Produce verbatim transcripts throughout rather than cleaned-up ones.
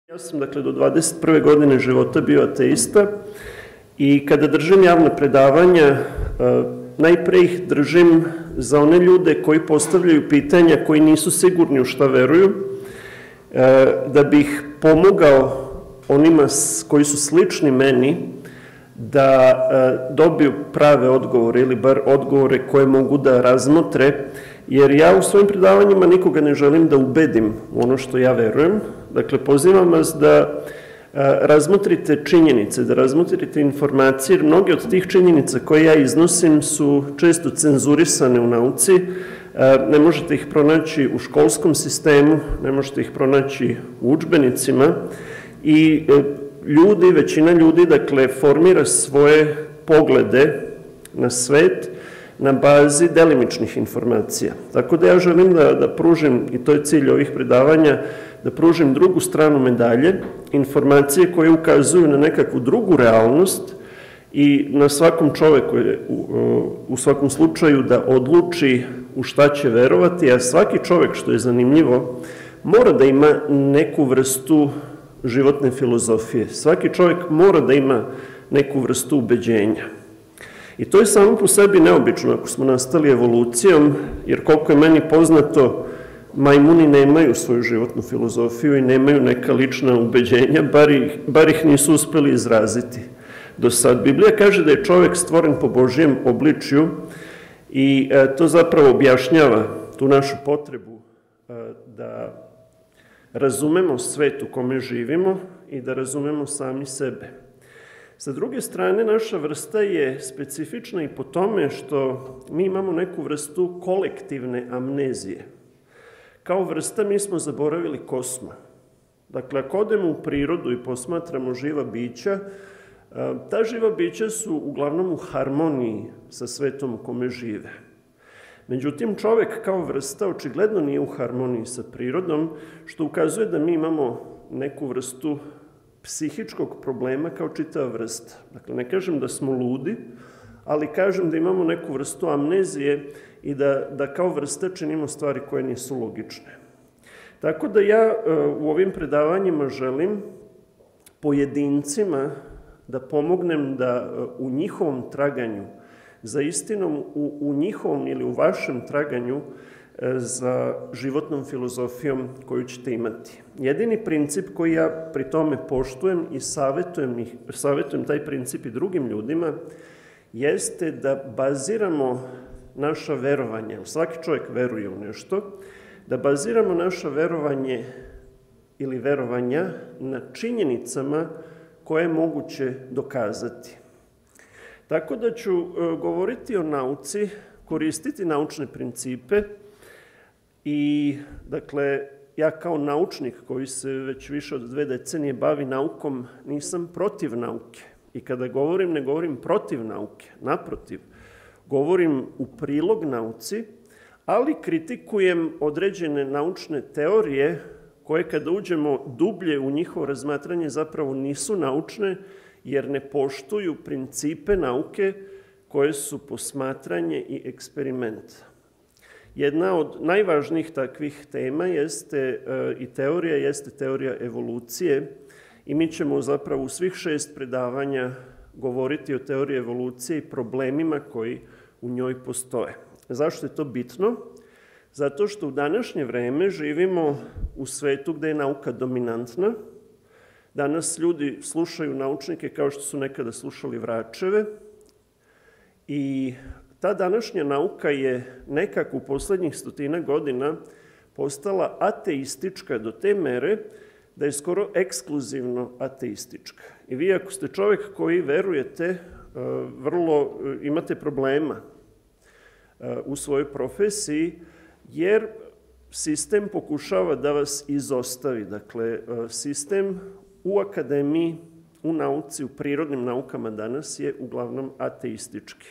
Ja sam, dakle, do dvadeset prve godine života bio ateista i kada držim javna predavanja, najpre ih držim za one ljude koji postavljaju pitanja, koji nisu sigurni u šta veruju, da bih pomogao onima koji su slični meni da dobiju prave odgovore ili bar odgovore koje mogu da razmotre, jer ja u svojim predavanjima nikoga ne želim da ubedim u ono što ja verujem. Dakle, pozivam vas da razmotrite činjenice, da razmotrite informacije, jer mnoge od tih činjenica koje ja iznosim su često cenzurisane u nauci. Ne možete ih pronaći u školskom sistemu, ne možete ih pronaći u udžbenicima i ljudi, većina ljudi, dakle, formira svoje poglede na svet na bazi delimičnih informacija. Tako da ja želim da, da pružim, i to je cilj ovih predavanja, da pružim drugu stranu medalje, informacije koje ukazuju na nekakvu drugu realnost i na svakom čoveku je u, u svakom slučaju da odluči u šta će verovati, a svaki čovek, što je zanimljivo, mora da ima neku vrstu životne filozofije. Svaki čovek mora da ima neku vrstu ubeđenja. I to je samo po sebi neobično ako smo nastali evolucijom, jer koliko je meni poznato, majmuni nemaju svoju životnu filozofiju i nemaju neka lična ubeđenja, bar ih, bar ih nisu uspeli izraziti do sad. Biblija kaže da je čovek stvoren po Božjem obličju i e, to zapravo objašnjava tu našu potrebu e, da razumemo svet u kome živimo i da razumemo sami sebe. Sa druge strane, naša vrsta je specifična i po tome što mi imamo neku vrstu kolektivne amnezije. Kao vrsta mi smo zaboravili ko smo. Dakle, ako odemo u prirodu i posmatramo živa bića, ta živa bića su uglavnom u harmoniji sa svetom u kome žive. Međutim, čovek kao vrsta očigledno nije u harmoniji sa prirodom, što ukazuje da mi imamo neku vrstu psihičkog problema kao čitava vrsta. Dakle, ne kažem da smo ludi, ali kažem da imamo neku vrstu amnezije i da, da kao vrsta činimo stvari koje nisu logične. Tako da ja u ovim predavanjima želim pojedincima da pomognem da u njihovom traganju za istinom, u, u njihovom ili u vašem traganju za životnom filozofijom koju ćete imati. Jedini princip koji ja pri tome poštujem i savjetujem, ih, savjetujem taj princip i drugim ljudima jeste da baziramo naša verovanja, svaki čovjek veruje u nešto, da baziramo naša verovanje ili verovanja na činjenicama koje je moguće dokazati. Tako da ću govoriti o nauci, koristiti naučne principe i, dakle, ja kao naučnik koji se već više od dve decenije bavi naukom, nisam protiv nauke. I kada govorim, ne govorim protiv nauke, naprotiv. Govorim u prilog nauci, ali kritikujem određene naučne teorije koje kada uđemo dublje u njihovo razmatranje zapravo nisu naučne, jer ne poštuju principe nauke koje su posmatranje i eksperiment. Jedna od najvažnijih takvih tema jeste i teorija, jeste teorija evolucije i mi ćemo zapravo u svih šest predavanja govoriti o teoriji evolucije i problemima koji u njoj postoje. Zašto je to bitno? Zato što u današnje vreme živimo u svetu gde je nauka dominantna. Danas ljudi slušaju naučnike kao što su nekada slušali vračeve i ta današnja nauka je nekako u poslednjih stotina godina postala ateistička do te mere da je skoro ekskluzivno ateistička. I vi ako ste čovjek koji verujete, vrlo imate problema u svojoj profesiji, jer sistem pokušava da vas izostavi. Dakle, sistem u akademiji, u nauci, u prirodnim naukama danas je uglavnom ateistički.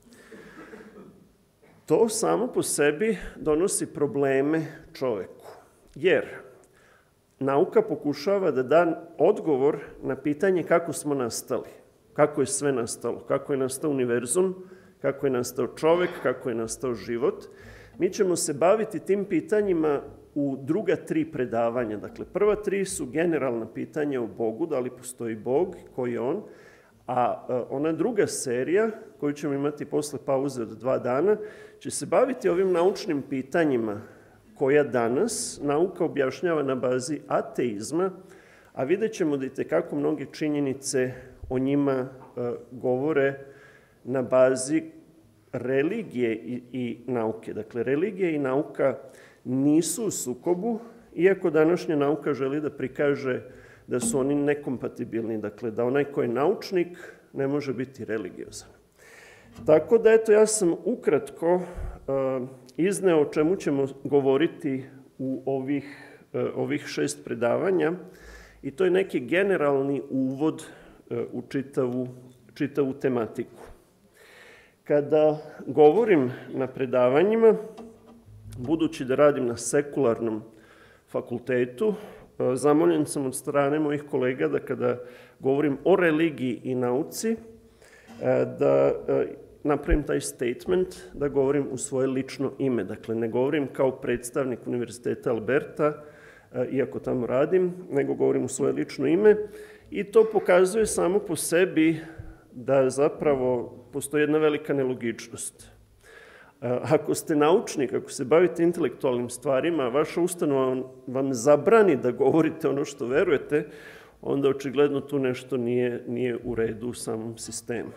To samo po sebi donosi probleme čoveku, jer nauka pokušava da da odgovor na pitanje kako smo nastali, kako je sve nastalo, kako je nastao univerzum, kako je nastao čovek, kako je nastao život. Mi ćemo se baviti tim pitanjima u druga tri predavanja. Dakle, prva tri su generalna pitanja o Bogu, da li postoji Bog, koji je on, a ona druga serija, koju ćemo imati posle pauze od dva dana, će se baviti ovim naučnim pitanjima koja danas nauka objašnjava na bazi ateizma, a vidjet ćemo da i tekako mnoge činjenice o njima govore na bazi religije i, i nauke. Dakle, religija i nauka nisu u sukobu, iako današnja nauka želi da prikaže da su oni nekompatibilni, dakle da onaj ko je naučnik ne može biti religiozan. Tako da, eto, ja sam ukratko uh, izneo o čemu ćemo govoriti u ovih, uh, ovih šest predavanja i to je neki generalni uvod uh, u čitavu, čitavu tematiku. Kada govorim na predavanjima, budući da radim na sekularnom fakultetu, zamoljen sam od strane mojih kolega da kada govorim o religiji i nauci, da napravim taj statement, da govorim u svoje lično ime. Dakle, ne govorim kao predstavnik Univerziteta Alberta, iako tamo radim, nego govorim u svoje lično ime i to pokazuje samo po sebi da zapravo postoji jedna velika nelogičnost. Ako ste naučnik, ako se bavite intelektualnim stvarima, vaša ustanova vam zabrani da govorite ono što verujete, onda očigledno tu nešto nije, nije u redu u samom sistemu.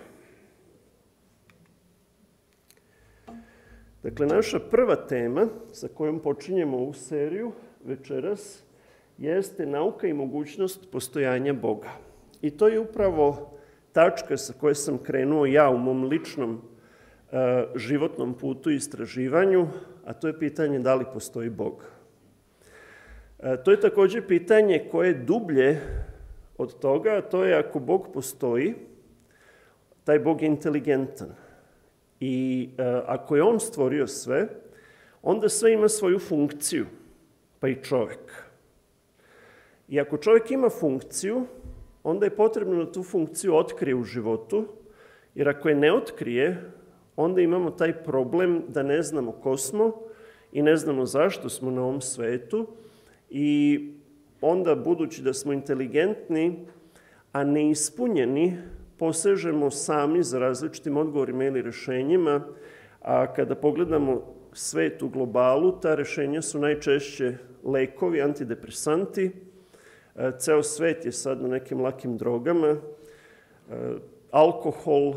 Dakle, naša prva tema sa kojom počinjemo ovu seriju večeras jeste nauka i mogućnost postojanja Boga. I to je upravo tačka sa koje sam krenuo ja u mom ličnom životnom putu i istraživanju, a to je pitanje da li postoji Bog. To je također pitanje koje je dublje od toga, a to je ako Bog postoji, taj Bog je inteligentan. I ako je on stvorio sve, onda sve ima svoju funkciju, pa i čovjek. I ako čovjek ima funkciju, onda je potrebno da tu funkciju otkrije u životu, jer ako je ne otkrije, onda imamo taj problem da ne znamo ko smo i ne znamo zašto smo na ovom svetu i onda, budući da smo inteligentni, a neispunjeni, posežemo sami za različitim odgovorima ili rešenjima, a kada pogledamo svet u globalu, ta rešenja su najčešće lekovi, antidepresanti, ceo svet je sad na nekim lakim drogama, alkohol,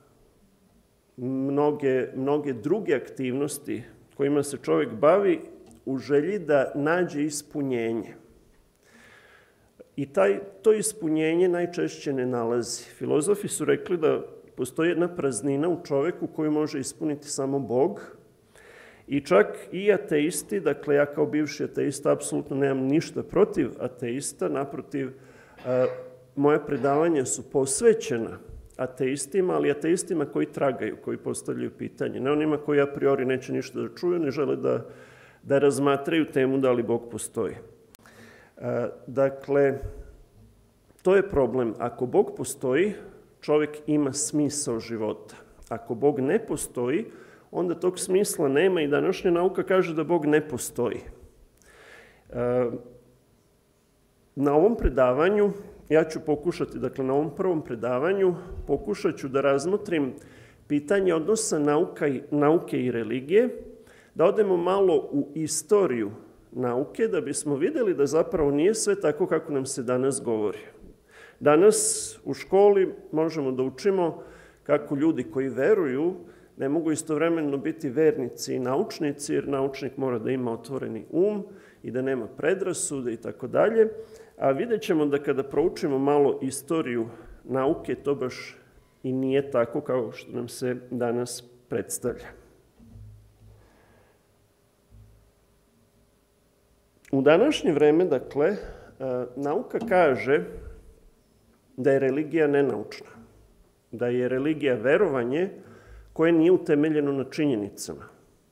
Mnoge, mnoge druge aktivnosti kojima se čovjek bavi u želji da nađe ispunjenje. I taj, to ispunjenje najčešće ne nalazi. Filozofi su rekli da postoji jedna praznina u čovjeku koju može ispuniti samo Bog. I čak i ateisti, dakle ja kao bivši ateista apsolutno nemam ništa protiv ateista, naprotiv, moja predavanja su posvećena ateistima, ali ateistima koji tragaju, koji postavljaju pitanje. Ne onima koji a priori neće ništa da čuju, ne žele da, da razmatraju temu da li Bog postoji. E, dakle, to je problem. Ako Bog postoji, čovjek ima smisao života. Ako Bog ne postoji, onda tog smisla nema i današnja nauka kaže da Bog ne postoji. E, na ovom predavanju ja ću pokušati, dakle na ovom prvom predavanju, pokušat ću da razmotrim pitanje odnosa nauka i, nauke i religije, da odemo malo u istoriju nauke, da bismo vidjeli da zapravo nije sve tako kako nam se danas govori. Danas u školi možemo da učimo kako ljudi koji veruju ne mogu istovremeno biti vernici i naučnici, jer naučnik mora da ima otvoreni um i da nema predrasude i tako dalje. A vidjet ćemo da kada proučimo malo istoriju nauke, to baš i nije tako kao što nam se danas predstavlja. U današnje vreme, dakle, nauka kaže da je religija nenaučna, da je religija verovanje koje nije utemeljeno na činjenicama.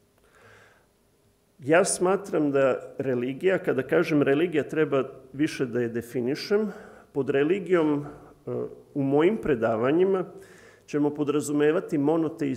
Ja smatram da religija, kada kažem religija, treba više da je definišem. Pod religijom u mojim predavanjima ćemo podrazumevati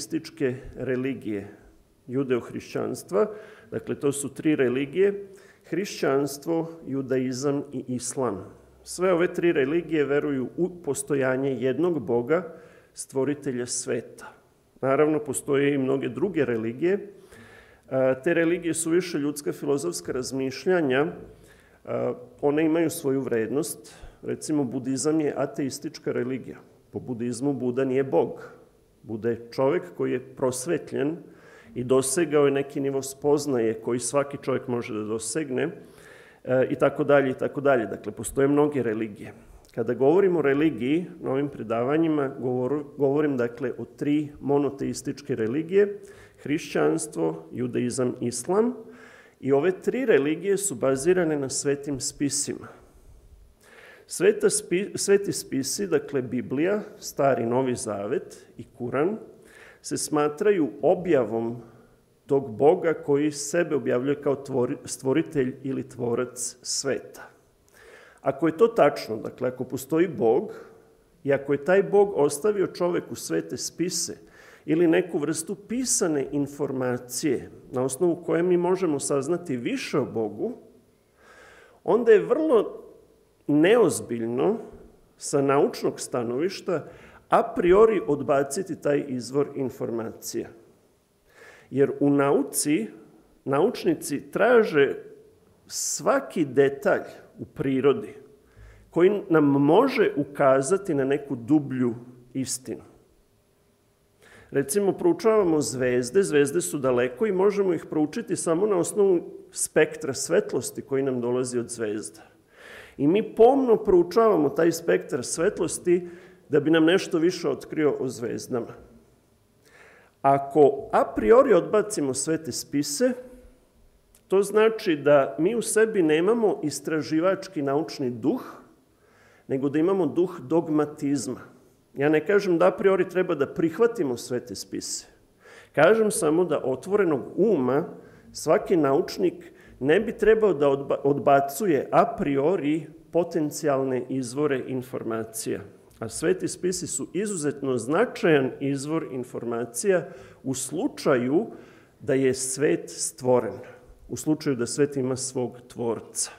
monoteističke religije judeo-hrišćanstva. Dakle, to su tri religije, hrišćanstvo, judaizam i islam. Sve ove tri religije veruju u postojanje jednog Boga, stvoritelja sveta. Naravno, postoje i mnoge druge religije. Te religije su više ljudska filozofska razmišljanja. One imaju svoju vrednost. Recimo, budizam je ateistička religija. Po budizmu Buda nije Bog. Buda je čovjek koji je prosvetljen i dosegao je neki nivo spoznaje koji svaki čovjek može da dosegne i tako dalje i tako dalje. Dakle, postoje mnoge religije. Kada govorim o religiji na ovim predavanjima, govorim dakle o tri monoteističke religije, hrišćanstvo, judaizam, islam, i ove tri religije su bazirane na svetim spisima. Sveta spi, sveti spisi, dakle Biblija, Stari Novi Zavet i Kuran, se smatraju objavom tog Boga koji sebe objavljuje kao tvori, stvoritelj ili tvorac sveta. Ako je to tačno, dakle ako postoji Bog i ako je taj Bog ostavio čoveku svete spise ili neku vrstu pisane informacije na osnovu koje mi možemo saznati više o Bogu, onda je vrlo neozbiljno sa naučnog stanovišta a priori odbaciti taj izvor informacija. Jer u nauci, naučnici traže svaki detalj u prirodi koji nam može ukazati na neku dublju istinu. Recimo, proučavamo zvezde, zvezde su daleko i možemo ih proučiti samo na osnovu spektra svetlosti koji nam dolazi od zvezda. I mi pomno proučavamo taj spektar svetlosti da bi nam nešto više otkrio o zvezdama. Ako a priori odbacimo svete spise, to znači da mi u sebi nemamo istraživački naučni duh, nego da imamo duh dogmatizma. Ja ne kažem da a priori treba da prihvatimo svete spise. Kažem samo da otvorenog uma svaki naučnik ne bi trebao da odbacuje a priori potencijalne izvore informacija. A sveti spisi su izuzetno značajan izvor informacija u slučaju da je svet stvoren, u slučaju da svet ima svog tvorca.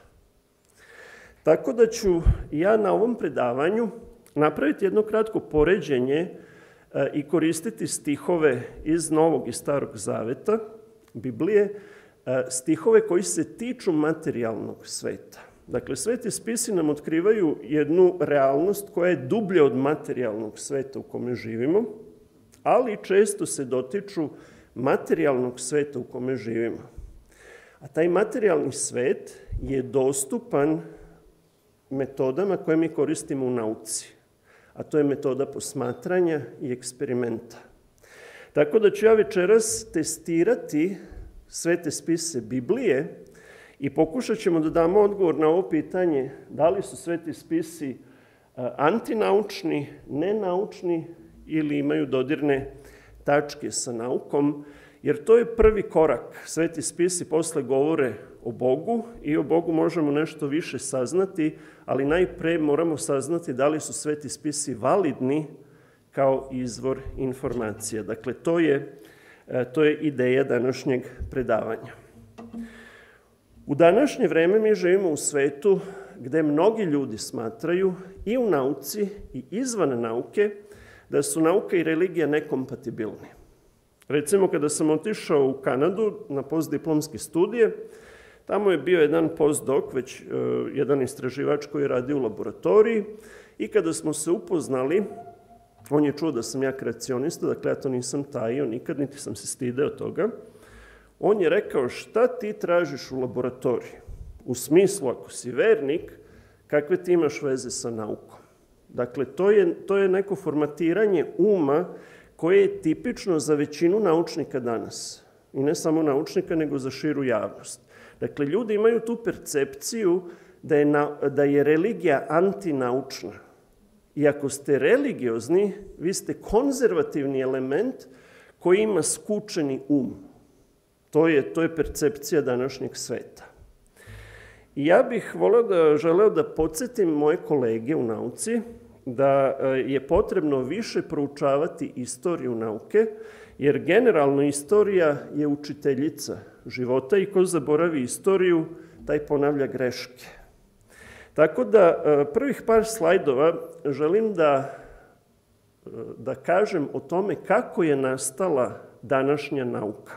Tako da ću ja na ovom predavanju napraviti jedno kratko poređenje i koristiti stihove iz Novog i Starog Zaveta, Biblije, stihove koji se tiču materijalnog sveta. Dakle, sveti spisi nam otkrivaju jednu realnost koja je dublja od materijalnog sveta u kome živimo, ali često se dotiču materijalnog sveta u kome živimo. A taj materijalni svet je dostupan metodama koje mi koristimo u nauci, a to je metoda posmatranja i eksperimenta. Tako da ću ja večeras testirati svete spise Biblije i pokušat ćemo da damo odgovor na ovo pitanje da li su sveti spisi antinaučni, nenaučni ili imaju dodirne tačke sa naukom, jer to je prvi korak. Sveti spisi posle govore o Bogu i o Bogu možemo nešto više saznati, ali najpre moramo saznati da li su sveti spisi validni kao izvor informacija. Dakle, to je, to je ideja današnjeg predavanja. U današnje vreme mi živimo u svetu gde mnogi ljudi smatraju i u nauci i izvan nauke da su nauka i religija nekompatibilni. Recimo, kada sam otišao u Kanadu na postdiplomske studije, tamo je bio jedan postdoc, već uh, jedan istraživač koji radi u laboratoriji i kada smo se upoznali, on je čuo da sam ja kreacionista, dakle ja to nisam tajio nikad, niti sam se stideo toga. On je rekao, šta ti tražiš u laboratoriji? U smislu, ako si vernik, kakve ti imaš veze sa naukom? Dakle, to je, to je neko formatiranje uma koje je tipično za većinu naučnika danas. I ne samo naučnika, nego za širu javnost. Dakle, ljudi imaju tu percepciju da je, na, da je religija antinaučna. I ako ste religiozni, vi ste konzervativni element koji ima skučeni um. To je, to je percepcija današnjeg sveta. I ja bih voleo da, želeo da podsjetim moje kolege u nauci da je potrebno više proučavati istoriju nauke, jer generalno istorija je učiteljica života i ko zaboravi istoriju, taj ponavlja greške. Tako da prvih par slajdova želim da, da kažem o tome kako je nastala današnja nauka.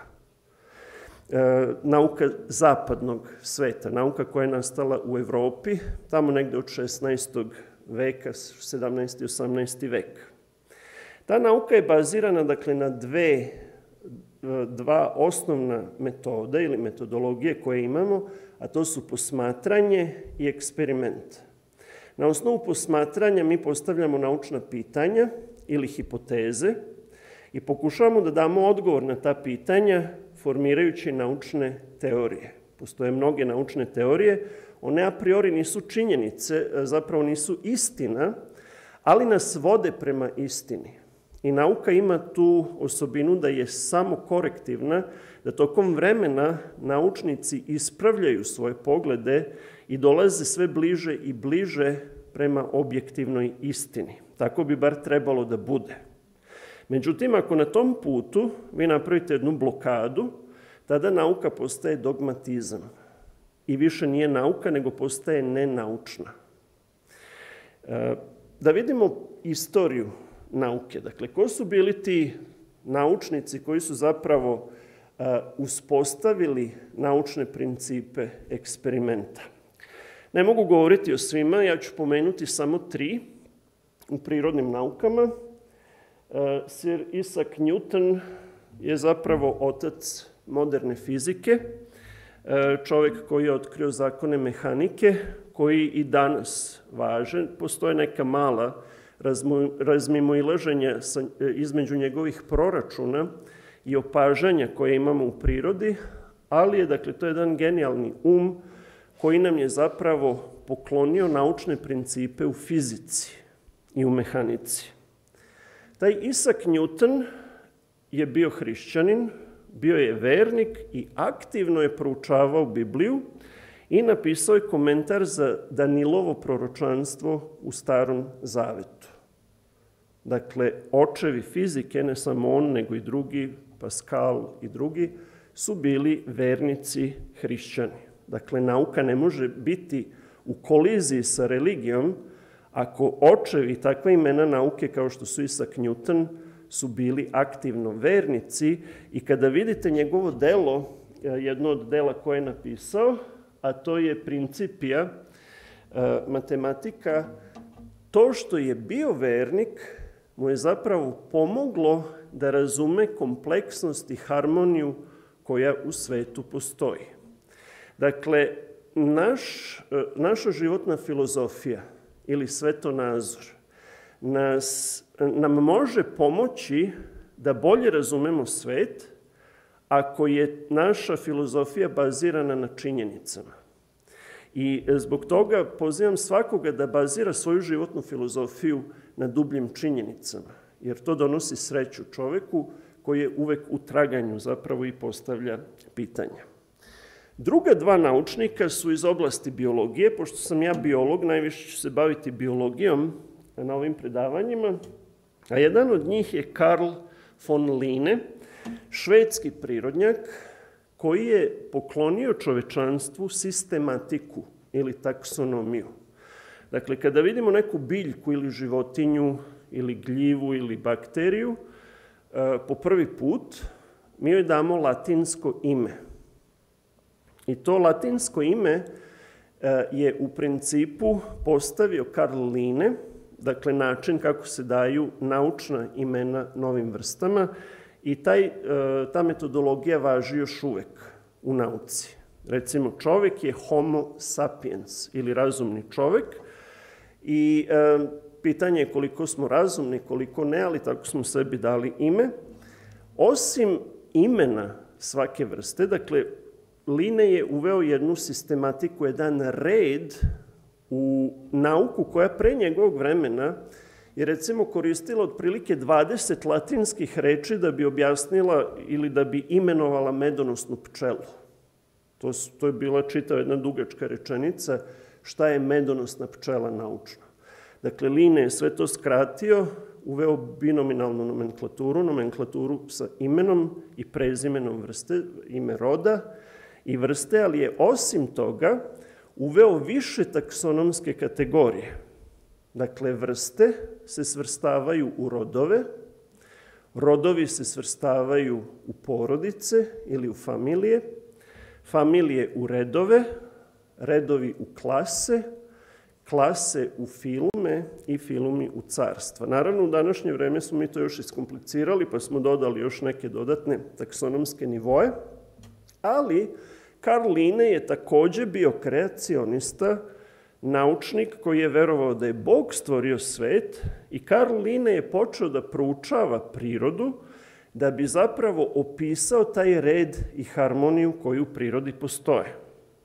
Nauka zapadnog sveta, nauka koja je nastala u Evropi, tamo negde od šesnaestog veka, sedamnaesti i osamnaesti vek. Ta nauka je bazirana, dakle, na dve, dva osnovna metoda ili metodologije koje imamo, a to su posmatranje i eksperiment. Na osnovu posmatranja mi postavljamo naučna pitanja ili hipoteze i pokušavamo da damo odgovor na ta pitanja formirajući naučne teorije. Postoje mnoge naučne teorije, one a priori nisu činjenice, zapravo nisu istina, ali nas vode prema istini. I nauka ima tu osobinu da je samo korektivna, da tokom vremena naučnici ispravljaju svoje poglede i dolaze sve bliže i bliže prema objektivnoj istini. Tako bi bar trebalo da bude. Međutim, ako na tom putu vi napravite jednu blokadu, tada nauka postaje dogmatizam. I više nije nauka, nego postaje nenaučna. Da vidimo istoriju nauke. Dakle, ko su bili ti naučnici koji su zapravo uspostavili naučne principe eksperimenta? Ne mogu govoriti o svima, ja ću pomenuti samo tri u prirodnim naukama. Sir Isaac Newton je zapravo otac moderne fizike, čovjek koji je otkrio zakone mehanike, koji i danas važe. Postoje neka mala razmimoilaženja između njegovih proračuna i opažanja koje imamo u prirodi, ali je, dakle, to je jedan genijalni um koji nam je zapravo poklonio naučne principe u fizici i u mehanici. Taj Isaac Newton je bio hrišćanin, bio je vernik i aktivno je proučavao Bibliju i napisao je komentar za Danilovo proročanstvo u Starom Zavetu. Dakle, očevi fizike, ne samo on, nego i drugi, Pascal i drugi, su bili vernici hrišćani. Dakle, nauka ne može biti u koliziji sa religijom ako očevi takva imena nauke kao što su Isaac Newton su bili aktivno vernici i kada vidite njegovo delo, jedno od dela koje je napisao, a to je Principia matematika, to što je bio vernik mu je zapravo pomoglo da razume kompleksnost i harmoniju koja u svetu postoji. Dakle, naš, naša životna filozofija ili svetonazor nas, nam može pomoći da bolje razumemo svet ako je naša filozofija bazirana na činjenicama. I zbog toga pozivam svakoga da bazira svoju životnu filozofiju na dubljim činjenicama, jer to donosi sreću čoveku koji je uvek u traganju zapravo i postavlja pitanja. Druga dva naučnika su iz oblasti biologije, pošto sam ja biolog, najviše ću se baviti biologijom na ovim predavanjima, a jedan od njih je Carl von Linne, švedski prirodnjak koji je poklonio čovečanstvu sistematiku ili taksonomiju. Dakle, kada vidimo neku biljku ili životinju ili gljivu ili bakteriju, po prvi put mi joj damo latinsko ime. I to latinsko ime je u principu postavio Carl Linne, dakle način kako se daju naučna imena novim vrstama i taj, ta metodologija važi još uvek u nauci. Recimo, čovek je homo sapiens ili razumni čovek i e, pitanje je koliko smo razumni, koliko ne, ali tako smo sebi dali ime. Osim imena svake vrste, dakle, Linne je uveo jednu sistematiku, jedan red u nauku koja pre njegovog vremena je recimo koristila otprilike dvadeset latinskih reči da bi objasnila ili da bi imenovala medonosnu pčelu. To, to je bila čitava jedna dugačka rečenica šta je medonosna pčela naučno. Dakle, Linne je sve to skratio, uveo binominalnu nomenklaturu, nomenklaturu sa imenom i prezimenom vrste, ime roda, i vrste, ali je osim toga uveo više taksonomske kategorije. Dakle, vrste se svrstavaju u rodove, rodovi se svrstavaju u porodice ili u familije, familije u redove, redovi u klase, klase u filume i filumi u carstva. Naravno, u današnje vreme smo mi to još iskomplicirali, pa smo dodali još neke dodatne taksonomske nivoe, ali Karl Linne je takođe bio kreacionista, naučnik koji je verovao da je Bog stvorio svet i Karl Linne je počeo da proučava prirodu da bi zapravo opisao taj red i harmoniju koji u prirodi postoje.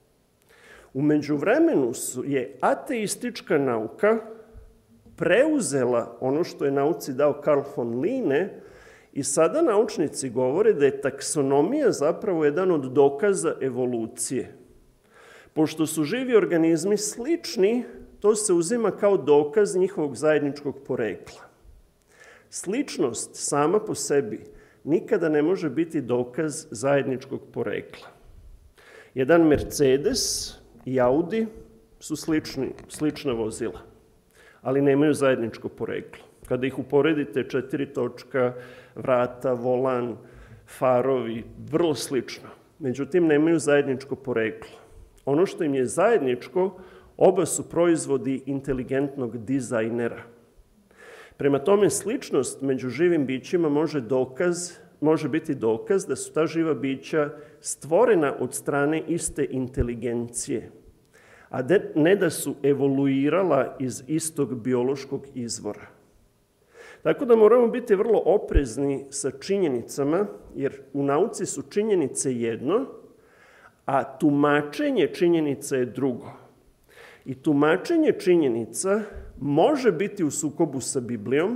U međuvremenu je ateistička nauka preuzela ono što je nauci dao Karl von Linne i sada naučnici govore da je taksonomija zapravo jedan od dokaza evolucije. Pošto su živi organizmi slični, to se uzima kao dokaz njihovog zajedničkog porekla. Sličnost sama po sebi nikada ne može biti dokaz zajedničkog porekla. Jedan Mercedes i Audi su slični, slična vozila, ali nemaju zajedničko poreklo. Kada ih uporedite, četiri točka, vrata, volan, farovi, vrlo slično. Međutim, nemaju zajedničko poreklo. Ono što im je zajedničko, oba su proizvodi inteligentnog dizajnera. Prema tome, sličnost među živim bićima može, dokaz, može biti dokaz da su ta živa bića stvorena od strane iste inteligencije, a ne da su evoluirala iz istog biološkog izvora. Tako da moramo biti vrlo oprezni sa činjenicama, jer u nauci su činjenice jedno, a tumačenje činjenica je drugo. I tumačenje činjenica može biti u sukobu sa Biblijom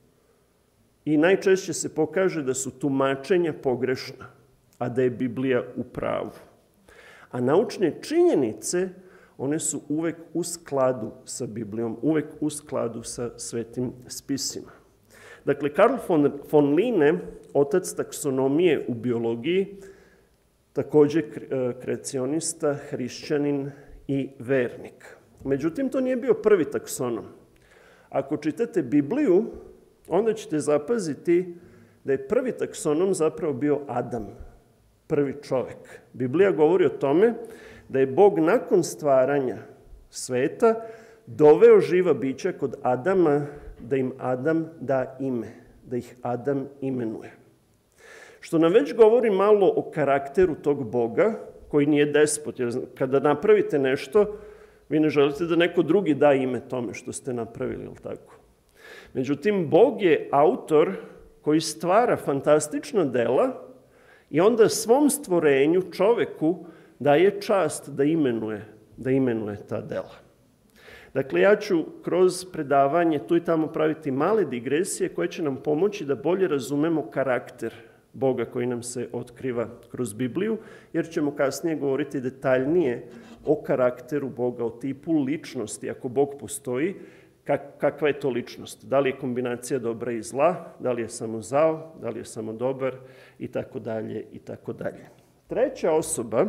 i najčešće se pokaže da su tumačenja pogrešna, a da je Biblija u pravu. A naučne činjenice, one su uvek u skladu sa Biblijom, uvek u skladu sa svetim spisima. Dakle, Karl von Linne, otac taksonomije u biologiji, takođe kreacionista, hrišćanin i vernik. Međutim, to nije bio prvi taksonom. Ako čitate Bibliju, onda ćete zapaziti da je prvi taksonom zapravo bio Adam, prvi čovek. Biblija govori o tome da je Bog nakon stvaranja sveta doveo živa bića kod Adama da im Adam da ime, da ih Adam imenuje. Što nam već govori malo o karakteru tog Boga, koji nije despot, jer kada napravite nešto, vi ne želite da neko drugi da ime tome što ste napravili, ili tako? Međutim, Bog je autor koji stvara fantastična dela i onda svom stvorenju, čoveku, daje čast da imenuje, da imenuje ta dela. Dakle, ja ću kroz predavanje tu i tamo praviti male digresije koje će nam pomoći da bolje razumemo karakter Boga koji nam se otkriva kroz Bibliju, jer ćemo kasnije govoriti detaljnije o karakteru Boga, o tipu ličnosti. Ako Bog postoji, kak, kakva je to ličnost? Da li je kombinacija dobra i zla, da li je samo zao, da li je samo dobar i tako dalje i tako dalje. Treća osoba,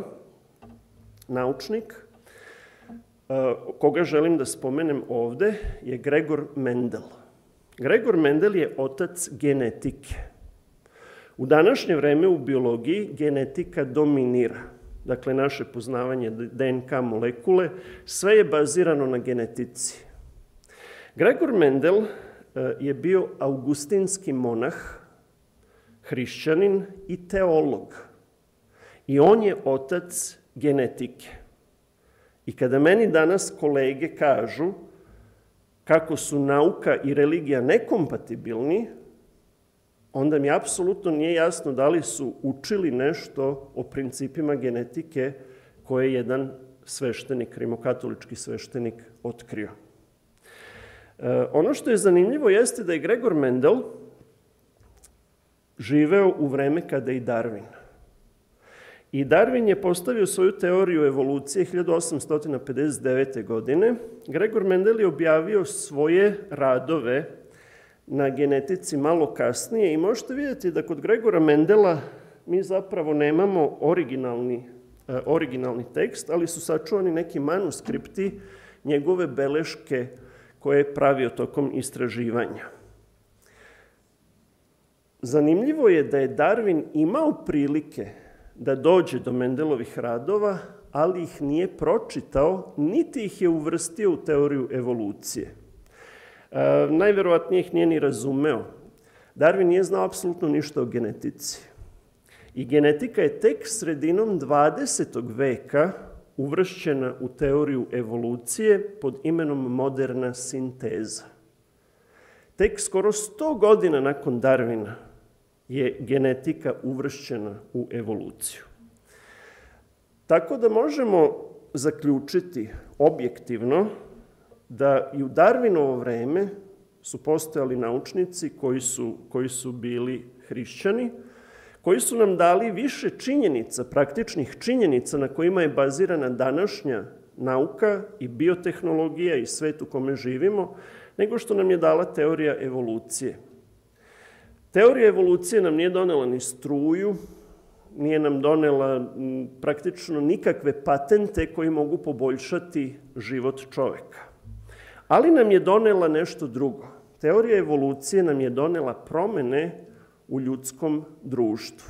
naučnik, koga želim da spomenem ovde, je Gregor Mendel. Gregor Mendel je otac genetike. U današnje vreme u biologiji genetika dominira. Dakle, naše poznavanje D N K molekule, sve je bazirano na genetici. Gregor Mendel je bio augustinski monah, hrišćanin i teolog. I on je otac genetike. I kada meni danas kolege kažu kako su nauka i religija nekompatibilni, onda mi apsolutno nije jasno da li su učili nešto o principima genetike koje je jedan sveštenik, rimokatolički sveštenik, otkrio. E, ono što je zanimljivo jeste da je Gregor Mendel živeo u vreme kada je i Darwin. I Darwin je postavio svoju teoriju evolucije hiljadu osamsto pedeset devete. godine. Gregor Mendel je objavio svoje radove na genetici malo kasnije i možete vidjeti da kod Gregora Mendela mi zapravo nemamo originalni originalni tekst, ali su sačuvani neki manuskripti, njegove beleške koje je pravio tokom istraživanja. Zanimljivo je da je Darwin imao prilike da dođe do Mendelovih radova, ali ih nije pročitao, niti ih je uvrstio u teoriju evolucije. E, najverovatnije ih nije ni razumeo. Darwin nije znao apsolutno ništa o genetici. I genetika je tek sredinom dvadesetog veka uvršćena u teoriju evolucije pod imenom moderna sinteza. Tek skoro sto godina nakon Darwina je genetika uvršćena u evoluciju. Tako da možemo zaključiti objektivno da i u Darwinovo vreme su postojali naučnici koji su, koji su bili hrišćani, koji su nam dali više činjenica, praktičnih činjenica na kojima je bazirana današnja nauka i biotehnologija i svet u kome živimo, nego što nam je dala teorija evolucije. Teorija evolucije nam nije donela ni struju, nije nam donela praktično nikakve patente koji mogu poboljšati život čoveka. Ali nam je donela nešto drugo. Teorija evolucije nam je donela promene u ljudskom društvu.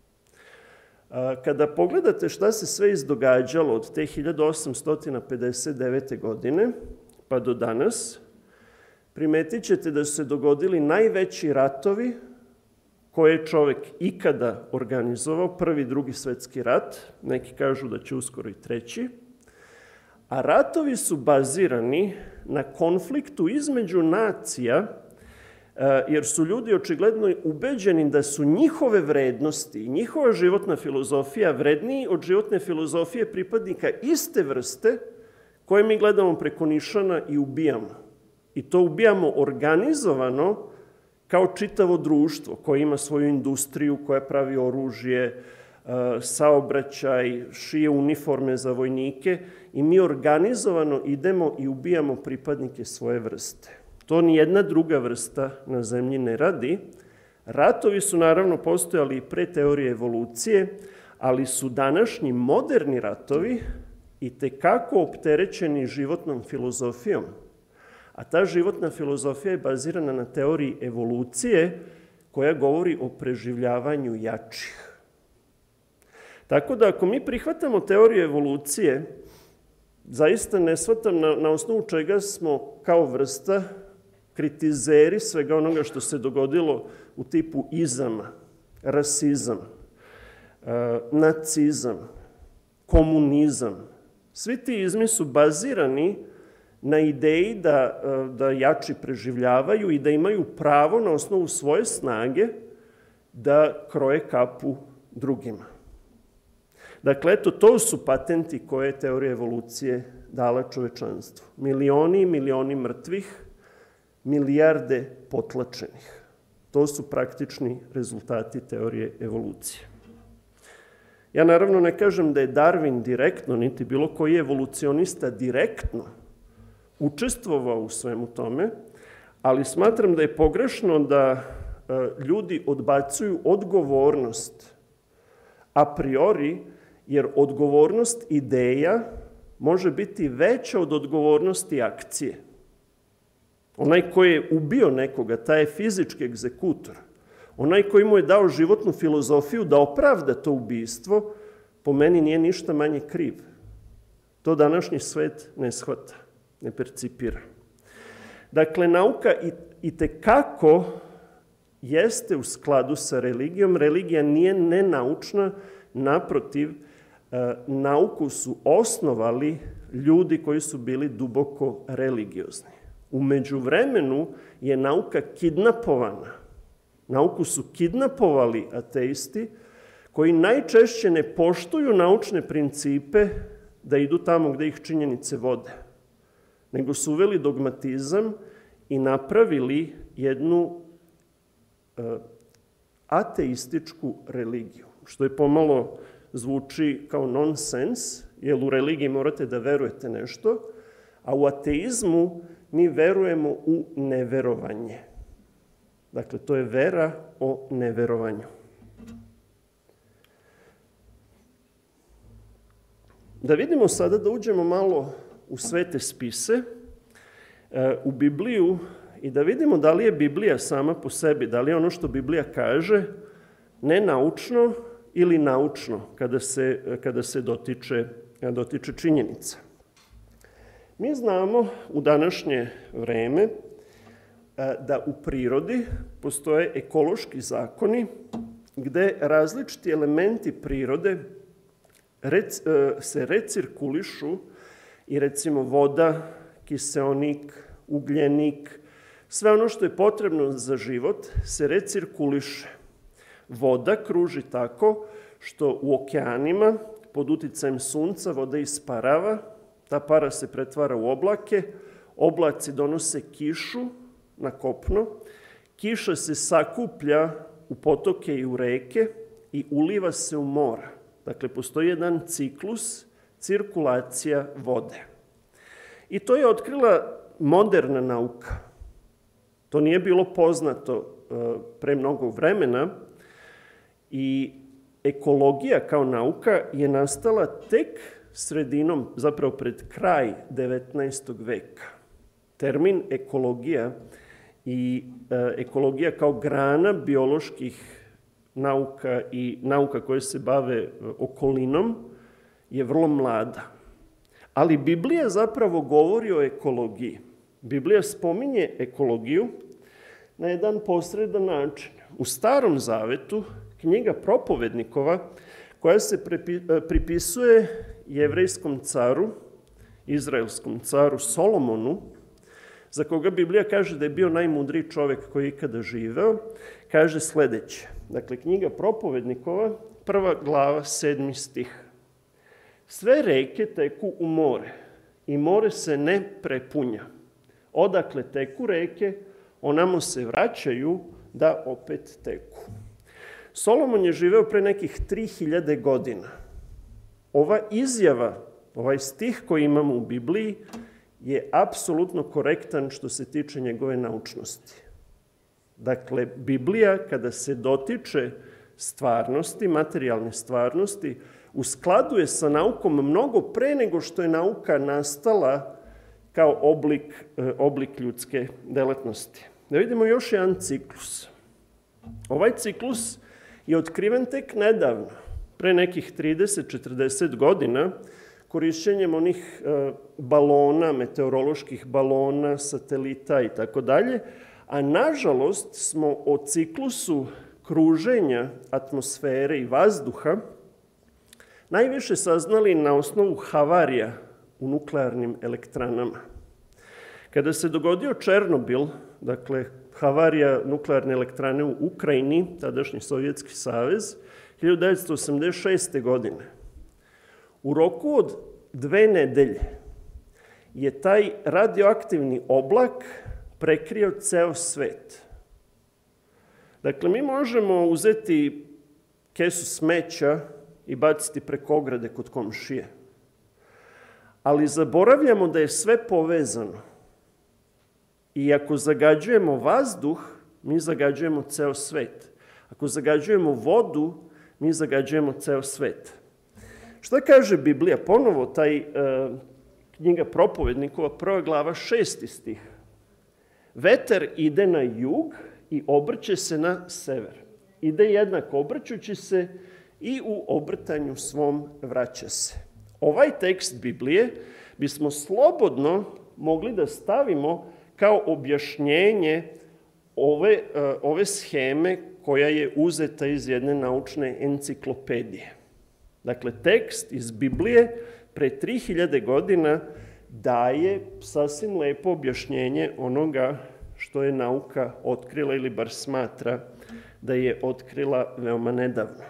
Kada pogledate šta se sve izdogađalo od te hiljadu osamsto pedeset devete. godine pa do danas, primetit ćete da su se dogodili najveći ratovi koje je čovek ikada organizovao, prvi, drugi svetski rat, neki kažu da će uskoro i treći, a ratovi su bazirani na konfliktu između nacija, jer su ljudi očigledno ubeđeni da su njihove vrednosti i njihova životna filozofija vredniji od životne filozofije pripadnika iste vrste koje mi gledamo preko nišana i ubijamo. I to ubijamo organizovano kao čitavo društvo koje ima svoju industriju, koja pravi oružje, saobraćaj, šije uniforme za vojnike i mi organizovano idemo i ubijamo pripadnike svoje vrste. To ni jedna druga vrsta na zemlji ne radi. Ratovi su naravno postojali i pre teorije evolucije, ali su današnji moderni ratovi i tekako opterećeni životnom filozofijom. A ta životna filozofija je bazirana na teoriji evolucije koja govori o preživljavanju jačih. Tako da ako mi prihvatamo teoriju evolucije, zaista ne shvatam na, na osnovu čega smo kao vrsta kritizeri svega onoga što se dogodilo u tipu izama, rasizam, nacizam, komunizam. Svi ti izmi su bazirani na ideji da, da jači preživljavaju i da imaju pravo na osnovu svoje snage da kroje kapu drugima. Dakle, eto, to su patenti koje je teorija evolucije dala čovečanstvu. Milioni i milioni mrtvih, milijarde potlačenih. To su praktični rezultati teorije evolucije. Ja naravno ne kažem da je Darwin direktno, niti bilo koji evolucionista direktno učestvovao u svemu tome, ali smatram da je pogrešno da ljudi odbacuju odgovornost a priori, jer odgovornost ideja može biti veća od odgovornosti akcije. Onaj koji je ubio nekoga, taj je fizički egzekutor. Onaj koji mu je dao životnu filozofiju da opravda to ubistvo, po meni nije ništa manje kriv. To današnji svet ne shvata, ne percipira. Dakle, nauka i, i tekako jeste u skladu sa religijom. Religija nije nenaučna, naprotiv, nauku su osnovali ljudi koji su bili duboko religiozni. U međuvremenu je nauka kidnapovana. Nauku su kidnapovali ateisti koji najčešće ne poštuju naučne principe da idu tamo gde ih činjenice vode, nego su uveli dogmatizam i napravili jednu ateističku religiju, što je pomalo zvuči kao nonsens, jer u religiji morate da verujete nešto, a u ateizmu mi verujemo u neverovanje. Dakle, to je vera o neverovanju. da vidimo sada, da uđemo malo u svete spise, u Bibliju i da vidimo da li je Biblija sama po sebi, da li je ono što Biblija kaže nenaučno ili naučno kada se, kada se dotiče, dotiče činjenica. Mi znamo u današnje vreme da u prirodi postoje ekološki zakoni gde različiti elementi prirode rec, se recirkulišu i recimo voda, kiseonik, ugljenik, sve ono što je potrebno za život se recirkuliše. Voda kruži tako što u okeanima pod uticajem sunca voda isparava, ta para se pretvara u oblake, oblaci donose kišu na kopno, kiša se sakuplja u potoke i u reke i uliva se u mora. Dakle, postoji jedan ciklus, cirkulacija vode. I to je otkrila moderna nauka. To nije bilo poznato pre mnogo vremena i ekologija kao nauka je nastala tek sredinom, zapravo pred kraj devetnaestog veka. Termin ekologija i e, ekologija kao grana bioloških nauka i nauka koje se bave okolinom je vrlo mlada. Ali Biblija zapravo govori o ekologiji. Biblija spominje ekologiju na jedan posredan način. U Starom zavetu knjiga Propovednikova, koja se pripisuje jevrejskom caru, izraelskom caru Solomonu, za koga Biblija kaže da je bio najmudriji čovek koji je ikada živeo, kaže sledeće. Dakle, knjiga Propovednikova, prva glava, sedmi stih. Sve reke teku u more i more se ne prepunja. Odakle teku reke, onamo se vraćaju da opet teku. Solomon je živeo pre nekih tri hiljade godina. Ova izjava, ovaj stih koji imamo u Bibliji, je apsolutno korektan što se tiče njegove naučnosti. Dakle, Biblija, kada se dotiče stvarnosti, materijalne stvarnosti, u skladu je sa naukom mnogo pre nego što je nauka nastala kao oblik, oblik ljudske delatnosti. Da vidimo još jedan ciklus. Ovaj ciklus je otkriven tek nedavno, pre nekih trideset do četrdeset godina, korišćenjem onih balona, meteoroloških balona, satelita i tako dalje, a nažalost smo o ciklusu kruženja atmosfere i vazduha najviše saznali na osnovu havarija u nuklearnim elektranama. Kada se dogodio Černobil, dakle havarija nuklearne elektrane u Ukrajini, tadašnji Sovjetski savez, hiljadu devetsto osamdeset šeste. godine, u roku od dve nedelje je taj radioaktivni oblak prekrio ceo svet. Dakle, mi možemo uzeti kesu smeća i baciti preko ograde kod komšije, ali zaboravljamo da je sve povezano. I ako zagađujemo vazduh, mi zagađujemo ceo svet. Ako zagađujemo vodu, mi zagađujemo ceo svet. Šta kaže Biblija? Ponovo taj e, knjiga Propovednikova, prva glava, šesti stih. Vetar ide na jug i obrće se na sever. Ide jednako obrćući se i u obrtanju svom vraća se. Ovaj tekst Biblije bismo slobodno mogli da stavimo kao objašnjenje ove, ove sheme koja je uzeta iz jedne naučne enciklopedije. Dakle, tekst iz Biblije pre tri hiljade godina daje sasvim lepo objašnjenje onoga što je nauka otkrila ili bar smatra da je otkrila veoma nedavno.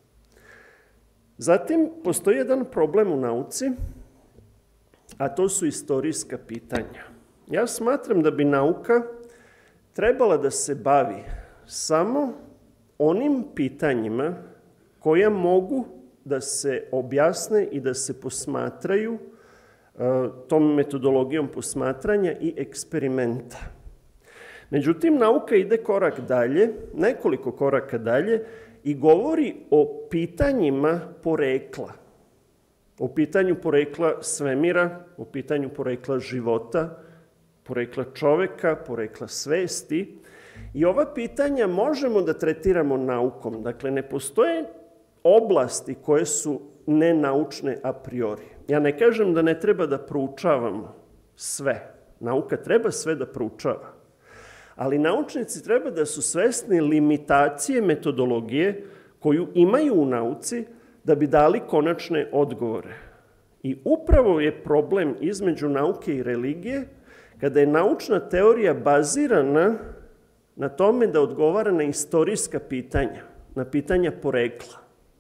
Zatim, postoji jedan problem u nauci, a to su istorijska pitanja. Ja smatram da bi nauka trebala da se bavi samo onim pitanjima koja mogu da se objasne i da se posmatraju tom metodologijom posmatranja i eksperimenta. Međutim, nauka ide korak dalje, nekoliko koraka dalje, i govori o pitanjima porekla. o pitanju porekla svemira, o pitanju porekla života, porekla čoveka, porekla svesti. I ova pitanja možemo da tretiramo naukom. Dakle, ne postoje oblasti koje su nenaučne a priori. Ja ne kažem da ne treba da proučavamo sve. Nauka treba sve da proučava. Ali naučnici treba da su svesni limitacije metodologije koju imaju u nauci da bi dali konačne odgovore. I upravo je problem između nauke i religije kada je naučna teorija bazirana na tome da odgovara na istorijska pitanja, na pitanja porekla,